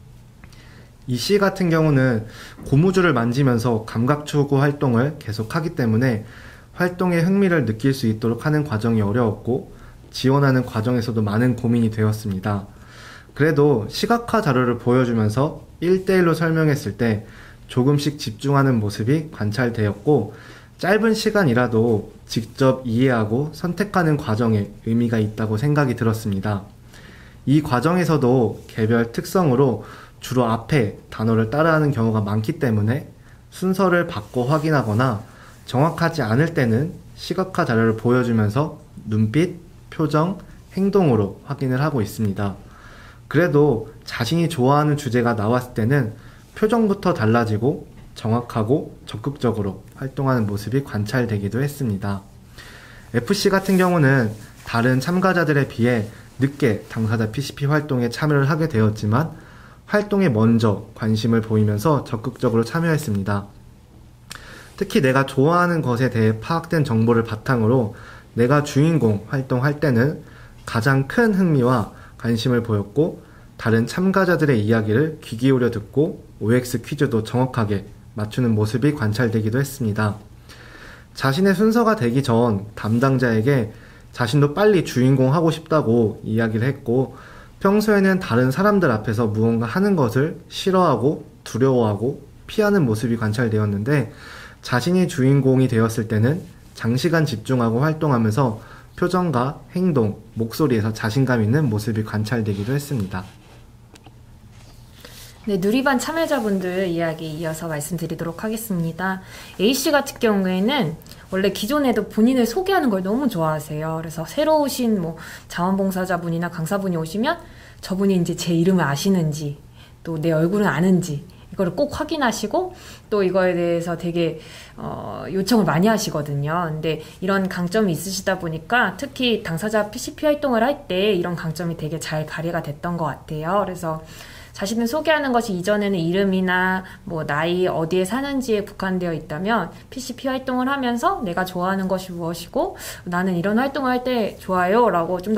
이 씨 같은 경우는 고무줄을 만지면서 감각 추구 활동을 계속하기 때문에 활동에 흥미를 느낄 수 있도록 하는 과정이 어려웠고 지원하는 과정에서도 많은 고민이 되었습니다. 그래도 시각화 자료를 보여주면서 1대1로 설명했을 때 조금씩 집중하는 모습이 관찰되었고 짧은 시간이라도 직접 이해하고 선택하는 과정에 의미가 있다고 생각이 들었습니다. 이 과정에서도 개별 특성으로 주로 앞에 단어를 따라하는 경우가 많기 때문에 순서를 바꿔 확인하거나 정확하지 않을 때는 시각화 자료를 보여주면서 눈빛, 표정, 행동으로 확인을 하고 있습니다. 그래도 자신이 좋아하는 주제가 나왔을 때는 표정부터 달라지고 정확하고 적극적으로 활동하는 모습이 관찰되기도 했습니다. FC 같은 경우는 다른 참가자들에 비해 늦게 당사자 PCP 활동에 참여를 하게 되었지만 활동에 먼저 관심을 보이면서 적극적으로 참여했습니다. 특히 내가 좋아하는 것에 대해 파악된 정보를 바탕으로 내가 주인공 활동할 때는 가장 큰 흥미와 관심을 보였고 다른 참가자들의 이야기를 귀 기울여 듣고 OX 퀴즈도 정확하게 맞추는 모습이 관찰되기도 했습니다. 자신의 순서가 되기 전 담당자에게 자신도 빨리 주인공 하고 싶다고 이야기를 했고 평소에는 다른 사람들 앞에서 무언가 하는 것을 싫어하고 두려워하고 피하는 모습이 관찰되었는데 자신이 주인공이 되었을 때는 장시간 집중하고 활동하면서 표정과 행동, 목소리에서 자신감 있는 모습이 관찰되기도 했습니다. 네, 누리반 참여자분들 이야기 이어서 말씀드리도록 하겠습니다. A씨 같은 경우에는 원래 기존에도 본인을 소개하는 걸 너무 좋아하세요. 그래서 새로 오신 자원봉사자분이나 강사분이 오시면 저분이 이제 제 이름을 아시는지 또 내 얼굴은 아는지 이거를 꼭 확인하시고 또 이거에 대해서 되게 요청을 많이 하시거든요. 근데 이런 강점이 있으시다 보니까 특히 당사자 PCP 활동을 할 때 이런 강점이 되게 잘 발휘가 됐던 것 같아요. 그래서 자신을 소개하는 것이 이전에는 이름이나 나이, 어디에 사는지에 국한되어 있다면 PCP 활동을 하면서 내가 좋아하는 것이 무엇이고 나는 이런 활동을 할 때 좋아요 라고 좀 더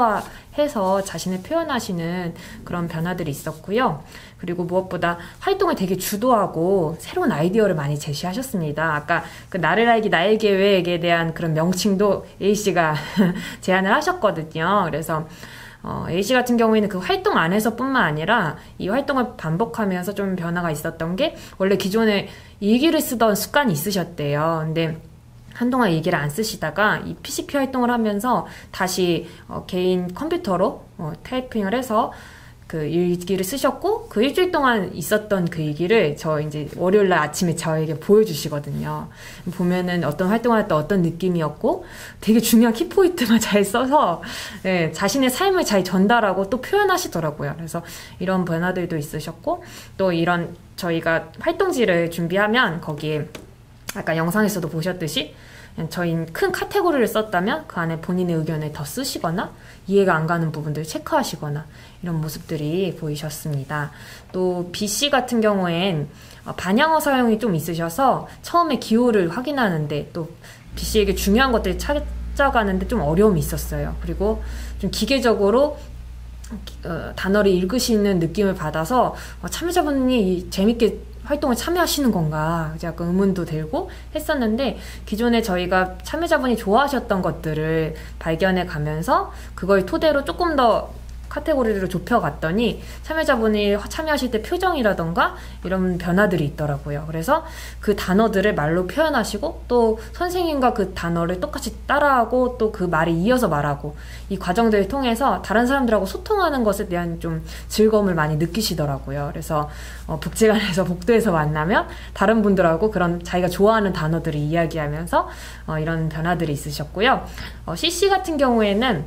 구체화해서 자신을 표현하시는 그런 변화들이 있었고요. 그리고 무엇보다 활동을 되게 주도하고 새로운 아이디어를 많이 제시하셨습니다. 아까 그 나를 알기 나의 계획에 대한 그런 명칭도 A씨가 제안을 하셨거든요. 그래서 A씨 같은 경우에는 그 활동 안에서뿐만 아니라 이 활동을 반복하면서 좀 변화가 있었던 게 원래 기존에 일기를 쓰던 습관이 있으셨대요. 근데 한동안 일기를 안 쓰시다가 이 PCP 활동을 하면서 다시 개인 컴퓨터로 타이핑을 해서 그 일기를 쓰셨고 그 일주일 동안 있었던 그 일기를 이제 월요일날 아침에 저에게 보여주시거든요. 보면은 어떤 활동을 할 때 어떤 느낌이었고 되게 중요한 키포인트만 잘 써서 자신의 삶을 잘 전달하고 또 표현하시더라고요. 그래서 이런 변화들도 있으셨고 또 이런 저희가 활동지를 준비하면 거기에 아까 영상에서도 보셨듯이 저희 큰 카테고리를 썼다면 그 안에 본인의 의견을 더 쓰시거나 이해가 안 가는 부분들을 체크하시거나 이런 모습들이 보이셨습니다. 또 B씨 같은 경우엔 반향어 사용이 좀 있으셔서 처음에 기호를 확인하는데 또 B씨에게 중요한 것들을 찾아가는데 좀 어려움이 있었어요. 그리고 좀 기계적으로 단어를 읽으시는 느낌을 받아서 참여자분이 재밌게 활동을 참여하시는 건가 이제 약간 의문도 들고 했었는데, 기존에 저희가 참여자분이 좋아하셨던 것들을 발견해 가면서 그걸 토대로 조금 더 카테고리로 좁혀갔더니 참여자분이 참여하실 때 표정이라던가 이런 변화들이 있더라고요. 그래서 그 단어들을 말로 표현하시고 또 선생님과 그 단어를 똑같이 따라하고 또 그 말에 이어서 말하고, 이 과정들을 통해서 다른 사람들하고 소통하는 것에 대한 좀 즐거움을 많이 느끼시더라고요. 그래서 복지관에서 복도에서 만나면 다른 분들하고 그런 자기가 좋아하는 단어들을 이야기하면서 이런 변화들이 있으셨고요. CC 같은 경우에는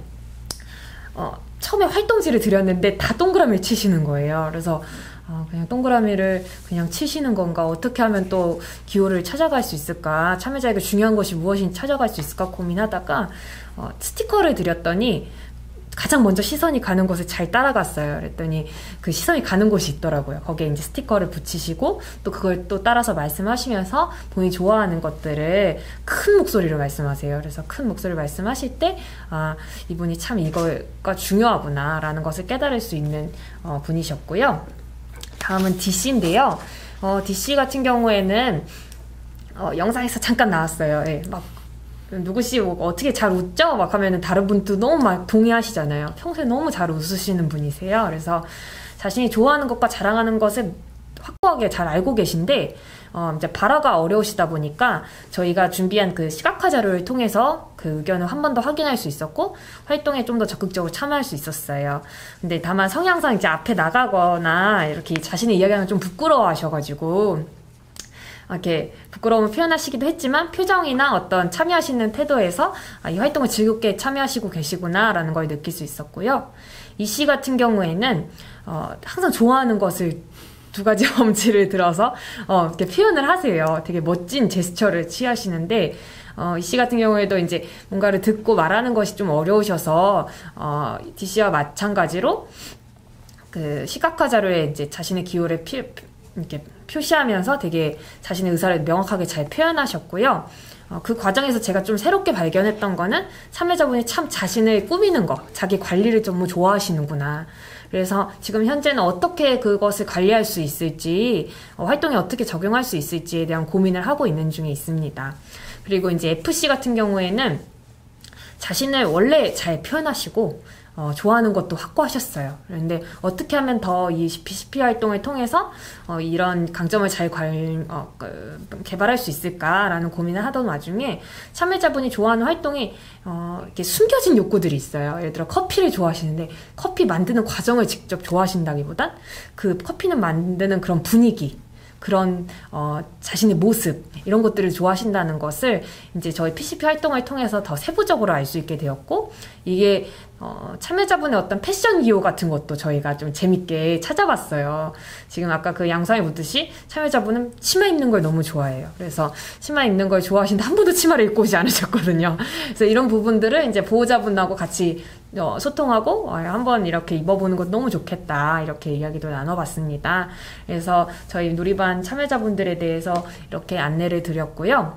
처음에 활동지를 드렸는데 다 동그라미를 치시는 거예요. 그래서 그냥 동그라미를 그냥 치시는 건가, 어떻게 하면 또 기호를 찾아갈 수 있을까, 참여자에게 중요한 것이 무엇인지 찾아갈 수 있을까 고민하다가 스티커를 드렸더니 가장 먼저 시선이 가는 곳에 잘 따라갔어요. 그랬더니 그 시선이 가는 곳이 있더라고요. 거기에 이제 스티커를 붙이시고 또 그걸 또 따라서 말씀하시면서 본인이 좋아하는 것들을 큰 목소리로 말씀하세요. 그래서 큰 목소리로 말씀하실 때 이분이 참 이거가 중요하구나 라는 것을 깨달을 수 있는 분이셨고요. 다음은 DC인데요. DC 같은 경우에는 영상에서 잠깐 나왔어요. 예, 막 누구씨 어떻게 잘 웃죠? 막 하면은 다른 분도 너무 막 동의하시잖아요. 평소에 너무 잘 웃으시는 분이세요. 그래서 자신이 좋아하는 것과 자랑하는 것을 확고하게 잘 알고 계신데, 이제 발화가 어려우시다 보니까 저희가 준비한 그 시각화 자료를 통해서 그 의견을 한 번 더 확인할 수 있었고, 활동에 좀 더 적극적으로 참여할 수 있었어요. 근데 다만 성향상 이제 앞에 나가거나 이렇게 자신의 이야기하면 좀 부끄러워 하셔가지고, 이렇게 부끄러움을 표현하시기도 했지만 표정이나 어떤 참여하시는 태도에서 이 활동을 즐겁게 참여하시고 계시구나 라는 걸 느낄 수 있었고요. 이 씨 같은 경우에는 항상 좋아하는 것을 두 가지 엄지를 들어서 이렇게 표현을 하세요. 되게 멋진 제스처를 취하시는데, 이 씨 같은 경우에도 이제 뭔가를 듣고 말하는 것이 좀 어려우셔서 D 씨와 마찬가지로 그 시각화 자료에 이제 자신의 기호를 이렇게 표시하면서 되게 자신의 의사를 명확하게 잘 표현하셨고요. 그 과정에서 제가 좀 새롭게 발견했던 거는 참여자분이 참 자신을 꾸미는 거, 자기 관리를 너무 좋아하시는구나. 그래서 지금 현재는 어떻게 그것을 관리할 수 있을지, 활동에 어떻게 적용할 수 있을지에 대한 고민을 하고 있는 중에 있습니다. 그리고 이제 FC 같은 경우에는 자신을 원래 잘 표현하시고 좋아하는 것도 확고하셨어요. 그런데 어떻게 하면 더 이 PCP 활동을 통해서 이런 강점을 잘 개발할 수 있을까라는 고민을 하던 와중에 참여자분이 좋아하는 활동이 이렇게 숨겨진 욕구들이 있어요. 예를 들어 커피를 좋아하시는데 커피 만드는 과정을 직접 좋아하신다기보단 그 커피는 만드는 그런 분위기, 그런 자신의 모습, 이런 것들을 좋아하신다는 것을 이제 저희 PCP 활동을 통해서 더 세부적으로 알 수 있게 되었고, 이게 참여자분의 어떤 패션 기호 같은 것도 저희가 좀 재밌게 찾아봤어요. 지금 아까 그 양상에 묻듯이 참여자분은 치마 입는 걸 너무 좋아해요. 그래서 치마 입는 걸 좋아하시는데 한 번도 치마를 입고 오지 않으셨거든요. 그래서 이런 부분들을 이제 보호자분하고 같이 소통하고 한번 이렇게 입어보는 것도 너무 좋겠다, 이렇게 이야기도 나눠봤습니다. 그래서 저희 누리반 참여자분들에 대해서 이렇게 안내를 드렸고요.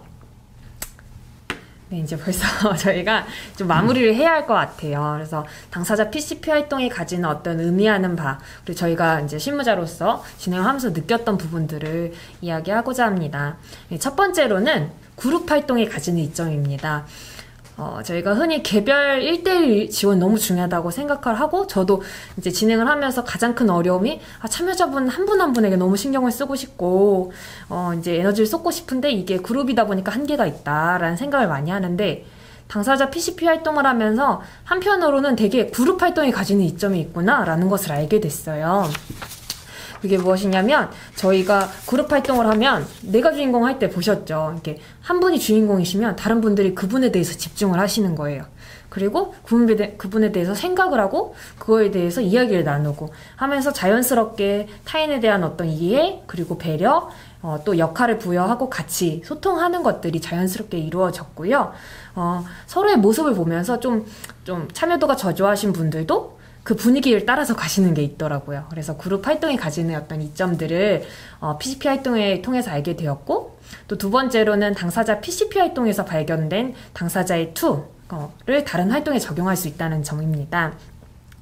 네, 이제 벌써 저희가 좀 마무리를 해야 할 것 같아요. 그래서 당사자 PCP 활동이 가지는 어떤 의미하는 바, 그리고 저희가 이제 실무자로서 진행하면서 느꼈던 부분들을 이야기하고자 합니다. 첫 번째로는 그룹 활동이 가지는 이점입니다. 저희가 흔히 개별 1대1 지원 너무 중요하다고 생각을 하고, 저도 이제 진행을 하면서 가장 큰 어려움이 참여자분 한 분 한 분에게 너무 신경을 쓰고 싶고 이제 에너지를 쏟고 싶은데 이게 그룹이다 보니까 한계가 있다라는 생각을 많이 하는데, 당사자 PCP 활동을 하면서 한편으로는 되게 그룹 활동이 가지는 이점이 있구나라는 것을 알게 됐어요. 그게 무엇이냐면, 저희가 그룹 활동을 하면 내가 주인공 할 때 보셨죠? 이렇게 한 분이 주인공이시면 다른 분들이 그분에 대해서 집중을 하시는 거예요. 그리고 그분에 대해서 생각을 하고 그거에 대해서 이야기를 나누고 하면서 자연스럽게 타인에 대한 어떤 이해, 그리고 배려, 또 역할을 부여하고 같이 소통하는 것들이 자연스럽게 이루어졌고요. 서로의 모습을 보면서 좀 참여도가 저조하신 분들도 그 분위기를 따라서 가시는 게 있더라고요. 그래서 그룹 활동이 가지는 어떤 이점들을 PCP 활동을 통해서 알게 되었고, 또 두 번째로는 당사자 PCP 활동에서 발견된 당사자의 투를 다른 활동에 적용할 수 있다는 점입니다.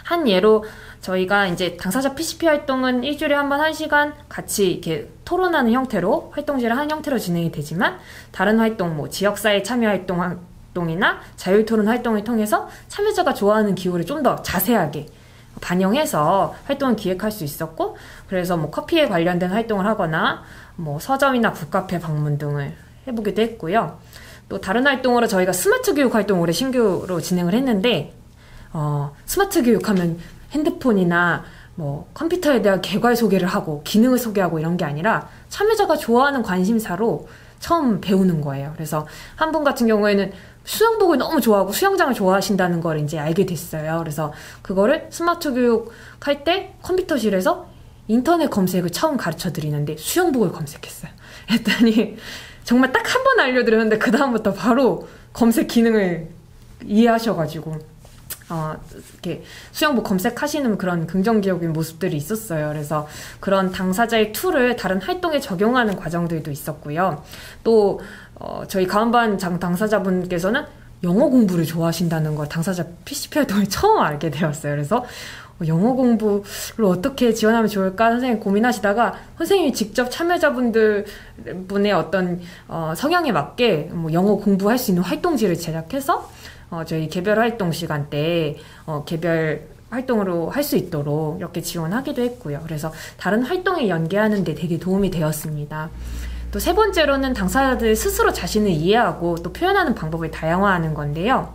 한 예로 저희가 이제 당사자 PCP 활동은 일주일에 한 번 1시간 같이 이렇게 토론하는 형태로 활동지를 하는 형태로 진행이 되지만 다른 활동, 뭐 지역사회 참여 활동이나 자율토론 활동을 통해서 참여자가 좋아하는 기호를 좀 더 자세하게 반영해서 활동을 기획할 수 있었고, 그래서 뭐 커피에 관련된 활동을 하거나 뭐 서점이나 북카페 방문 등을 해보기도 했고요. 또 다른 활동으로 저희가 스마트 교육 활동을 올해 신규로 진행을 했는데, 스마트 교육하면 핸드폰이나 뭐 컴퓨터에 대한 개괄 소개를 하고 기능을 소개하고 이런 게 아니라 참여자가 좋아하는 관심사로 처음 배우는 거예요. 그래서 한 분 같은 경우에는 수영복을 너무 좋아하고 수영장을 좋아하신다는 걸 이제 알게 됐어요. 그래서 그거를 스마트 교육 할 때 컴퓨터실에서 인터넷 검색을 처음 가르쳐 드리는데 수영복을 검색했어요. 했더니 정말 딱 한 번 알려드렸는데 그 다음부터 바로 검색 기능을 이해하셔가지고 이렇게 수영복 검색하시는 그런 긍정적인 모습들이 있었어요. 그래서 그런 당사자의 툴을 다른 활동에 적용하는 과정들도 있었고요. 또 저희 가은반 당사자분께서는 영어 공부를 좋아하신다는 걸 당사자 PCP 활동을 처음 알게 되었어요. 그래서 영어 공부를 어떻게 지원하면 좋을까 선생님 고민하시다가 선생님이 직접 참여자분의 어떤 성향에 맞게 뭐 영어 공부할 수 있는 활동지를 제작해서 저희 개별 활동 시간 때 개별 활동으로 할 수 있도록 이렇게 지원하기도 했고요. 그래서 다른 활동에 연계하는 데 되게 도움이 되었습니다. 또 세 번째로는 당사자들 스스로 자신을 이해하고 또 표현하는 방법을 다양화하는 건데요.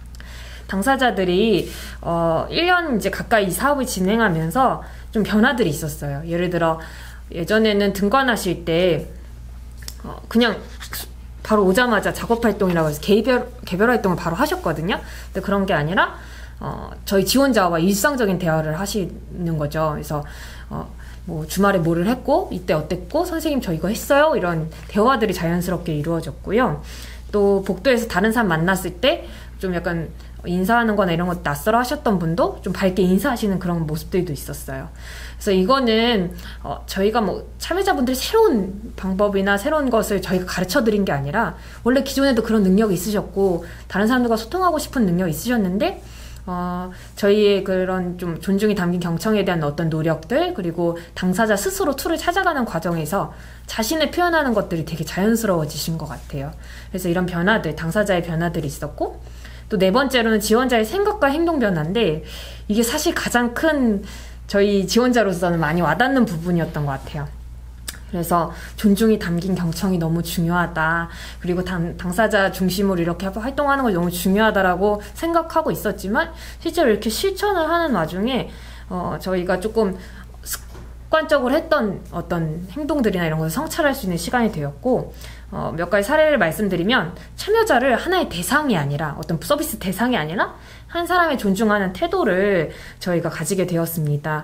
당사자들이 1년 이제 가까이 이 사업을 진행하면서 좀 변화들이 있었어요. 예를 들어 예전에는 등관하실 때 그냥 바로 오자마자 작업활동이라고 해서 개별 활동을 바로 하셨거든요. 근데 그런 게 아니라 저희 지원자와 일상적인 대화를 하시는 거죠. 그래서 뭐 주말에 뭐를 했고 이때 어땠고 선생님 저 이거 했어요. 이런 대화들이 자연스럽게 이루어졌고요. 또 복도에서 다른 사람 만났을 때 좀 약간 인사하는 거나 이런 것 낯설어 하셨던 분도 좀 밝게 인사하시는 그런 모습들도 있었어요. 그래서 이거는 저희가 뭐 참여자분들이 새로운 방법이나 새로운 것을 저희가 가르쳐 드린 게 아니라 원래 기존에도 그런 능력이 있으셨고 다른 사람들과 소통하고 싶은 능력이 있으셨는데 저희의 그런 좀 존중이 담긴 경청에 대한 어떤 노력들, 그리고 당사자 스스로 툴을 찾아가는 과정에서 자신을 표현하는 것들이 되게 자연스러워지신 것 같아요. 그래서 이런 변화들, 당사자의 변화들이 있었고, 또 네 번째로는 지원자의 생각과 행동 변화인데, 이게 사실 가장 큰 저희 지원자로서는 많이 와닿는 부분이었던 것 같아요. 그래서 존중이 담긴 경청이 너무 중요하다. 그리고 당사자 중심으로 이렇게 활동하는 걸 너무 중요하다라고 생각하고 있었지만 실제로 이렇게 실천을 하는 와중에 저희가 조금 습관적으로 했던 어떤 행동들이나 이런 것을 성찰할 수 있는 시간이 되었고 몇 가지 사례를 말씀드리면 참여자를 하나의 대상이 아니라 어떤 서비스 대상이 아니라 한 사람의 존중하는 태도를 저희가 가지게 되었습니다.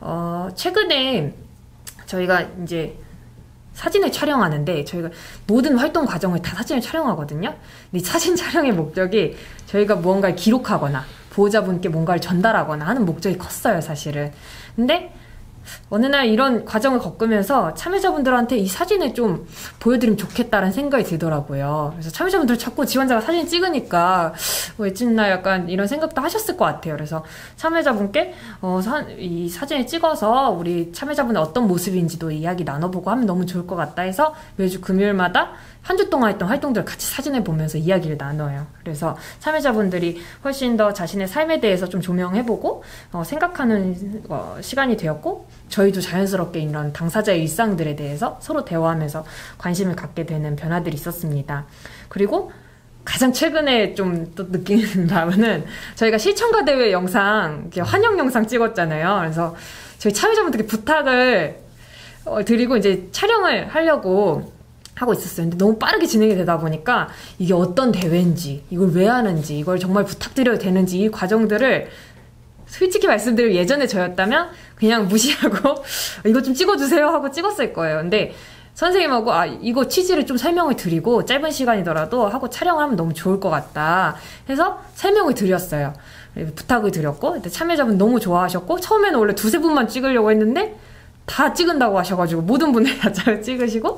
최근에 저희가 이제 사진을 촬영하는데 저희가 모든 활동 과정을 다 사진을 촬영하거든요. 근데 이 사진 촬영의 목적이 저희가 무언가를 기록하거나 보호자분께 뭔가를 전달하거나 하는 목적이 컸어요, 사실은. 근데 어느 날 이런 과정을 겪으면서 참여자분들한테 이 사진을 좀 보여드리면 좋겠다는 생각이 들더라고요. 그래서 참여자분들 자꾸 지원자가 사진 찍으니까 왜 찍나 약간 이런 생각도 하셨을 것 같아요. 그래서 참여자분께 이 사진을 찍어서 우리 참여자분의 어떤 모습인지도 이야기 나눠보고 하면 너무 좋을 것 같다 해서 매주 금요일마다 한 주 동안 했던 활동들을 같이 사진을 보면서 이야기를 나눠요. 그래서 참여자분들이 훨씬 더 자신의 삶에 대해서 좀 조명해보고 생각하는 시간이 되었고, 저희도 자연스럽게 이런 당사자의 일상들에 대해서 서로 대화하면서 관심을 갖게 되는 변화들이 있었습니다. 그리고 가장 최근에 좀 또 느끼는 바로는 저희가 실천가 대회 영상, 환영 영상 찍었잖아요. 그래서 저희 참여자분들께 부탁을 드리고 이제 촬영을 하려고 하고 있었어요. 근데 너무 빠르게 진행이 되다 보니까 이게 어떤 대회인지, 이걸 왜 하는지, 이걸 정말 부탁드려도 되는지 이 과정들을 솔직히 말씀드리면 예전에 저였다면 그냥 무시하고 이거 좀 찍어주세요 하고 찍었을 거예요. 근데 선생님하고 이거 취지를 좀 설명을 드리고 짧은 시간이더라도 하고 촬영을 하면 너무 좋을 것 같다 해서 설명을 드렸어요. 부탁을 드렸고 참여자분 너무 좋아하셨고, 처음에는 원래 2-3분만 찍으려고 했는데 다 찍은다고 하셔가지고 모든 분들이 다 찍으시고, 그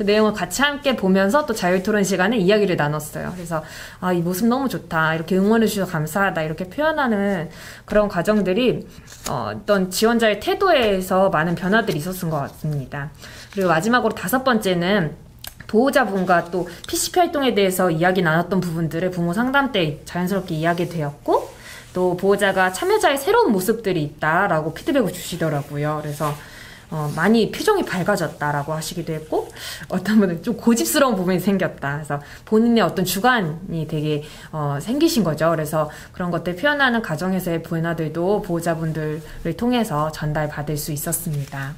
그 내용을 같이 함께 보면서 또 자유토론 시간에 이야기를 나눴어요. 그래서 이 모습 너무 좋다, 이렇게 응원해 주셔서 감사하다, 이렇게 표현하는 그런 과정들이 어떤 지원자의 태도에서 많은 변화들이 있었던 것 같습니다. 그리고 마지막으로 5번째는 보호자분과 또 PCP 활동에 대해서 이야기 나눴던 부분들을 부모 상담 때 자연스럽게 이야기되었고, 또 보호자가 참여자의 새로운 모습들이 있다라고 피드백을 주시더라고요. 그래서 많이 표정이 밝아졌다라고 하시기도 했고, 어떤 분은 좀 고집스러운 부분이 생겼다. 그래서 본인의 어떤 주관이 되게 생기신 거죠. 그래서 그런 것들 표현하는 과정에서의 변화들도 보호자분들을 통해서 전달받을 수 있었습니다.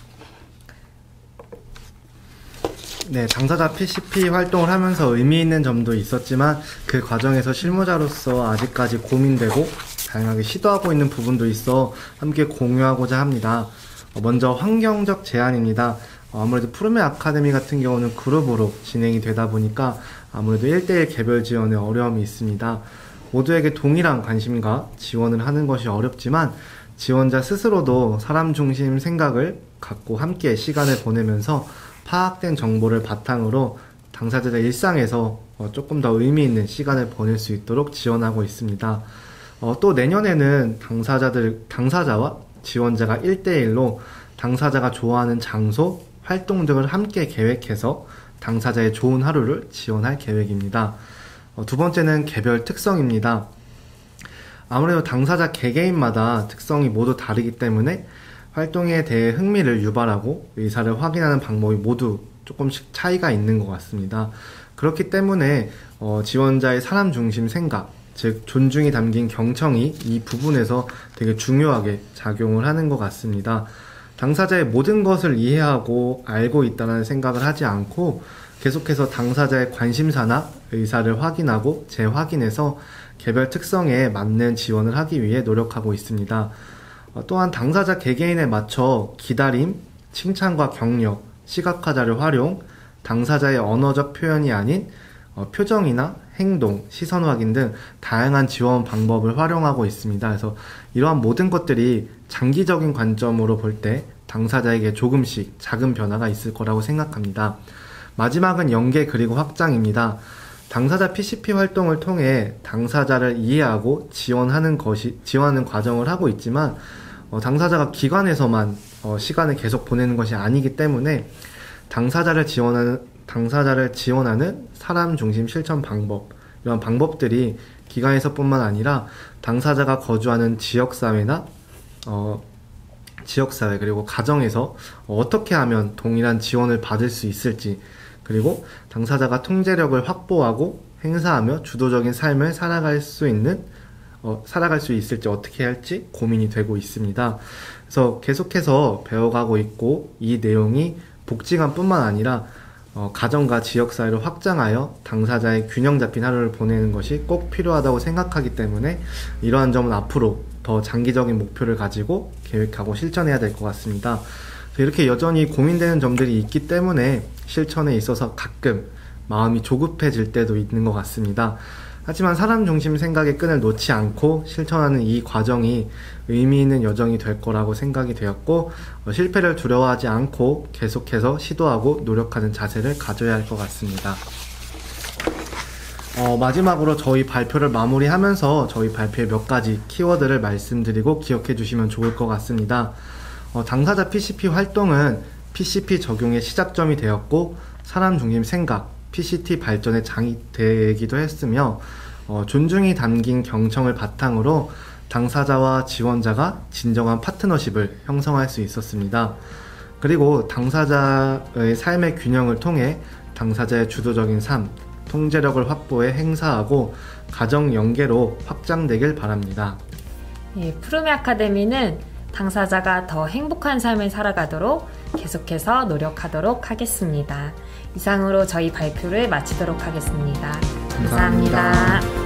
네, 당사자 PCP 활동을 하면서 의미 있는 점도 있었지만 그 과정에서 실무자로서 아직까지 고민되고 다양하게 시도하고 있는 부분도 있어 함께 공유하고자 합니다. 먼저 환경적 제한입니다. 아무래도 푸르메 아카데미 같은 경우는 그룹으로 진행이 되다 보니까 아무래도 1대1 개별 지원에 어려움이 있습니다. 모두에게 동일한 관심과 지원을 하는 것이 어렵지만 지원자 스스로도 사람 중심 생각을 갖고 함께 시간을 보내면서 파악된 정보를 바탕으로 당사자의 일상에서 조금 더 의미 있는 시간을 보낼 수 있도록 지원하고 있습니다. 또 내년에는 당사자와 지원자가 1대1로 당사자가 좋아하는 장소, 활동 등을 함께 계획해서 당사자의 좋은 하루를 지원할 계획입니다. 두 번째는 개별 특성입니다. 아무래도 당사자 개개인마다 특성이 모두 다르기 때문에 활동에 대해 흥미를 유발하고 의사를 확인하는 방법이 모두 조금씩 차이가 있는 것 같습니다. 그렇기 때문에 지원자의 사람 중심 생각, 즉 존중이 담긴 경청이 이 부분에서 되게 중요하게 작용을 하는 것 같습니다. 당사자의 모든 것을 이해하고 알고 있다는 생각을 하지 않고 계속해서 당사자의 관심사나 의사를 확인하고 재확인해서 개별 특성에 맞는 지원을 하기 위해 노력하고 있습니다. 또한 당사자 개개인에 맞춰 기다림, 칭찬과 격려, 시각화자를 활용, 당사자의 언어적 표현이 아닌 표정이나 행동, 시선 확인 등 다양한 지원 방법을 활용하고 있습니다. 그래서 이러한 모든 것들이 장기적인 관점으로 볼 때 당사자에게 조금씩 작은 변화가 있을 거라고 생각합니다. 마지막은 연계 그리고 확장입니다. 당사자 PCP 활동을 통해 당사자를 이해하고 지원하는 과정을 하고 있지만 당사자가 기관에서만 시간을 계속 보내는 것이 아니기 때문에 당사자를 지원하는 사람 중심 실천 방법, 이런 방법들이 기관에서뿐만 아니라 당사자가 거주하는 지역사회나 지역사회 그리고 가정에서 어떻게 하면 동일한 지원을 받을 수 있을지, 그리고 당사자가 통제력을 확보하고 행사하며 주도적인 삶을 살아갈 수 있을지 어떻게 할지 고민이 되고 있습니다. 그래서 계속해서 배워가고 있고, 이 내용이 복지관뿐만 아니라 가정과 지역사회를 확장하여 당사자의 균형 잡힌 하루를 보내는 것이 꼭 필요하다고 생각하기 때문에 이러한 점은 앞으로 더 장기적인 목표를 가지고 계획하고 실천해야 될 것 같습니다. 이렇게 여전히 고민되는 점들이 있기 때문에 실천에 있어서 가끔 마음이 조급해질 때도 있는 것 같습니다. 하지만 사람 중심 생각의 끈을 놓지 않고 실천하는 이 과정이 의미 있는 여정이 될 거라고 생각이 되었고, 실패를 두려워하지 않고 계속해서 시도하고 노력하는 자세를 가져야 할 것 같습니다. 마지막으로 저희 발표를 마무리하면서 저희 발표의 몇 가지 키워드를 말씀드리고 기억해 주시면 좋을 것 같습니다. 당사자 PCP 활동은 PCP 적용의 시작점이 되었고, 사람 중심 생각, PCT 발전의 장이 되기도 했으며, 존중이 담긴 경청을 바탕으로 당사자와 지원자가 진정한 파트너십을 형성할 수 있었습니다. 그리고 당사자의 삶의 균형을 통해 당사자의 주도적인 삶, 통제력을 확보해 행사하고 가정 연계로 확장되길 바랍니다. 예, 푸르메 아카데미는 당사자가 더 행복한 삶을 살아가도록 계속해서 노력하도록 하겠습니다. 이상으로 저희 발표를 마치도록 하겠습니다. 감사합니다.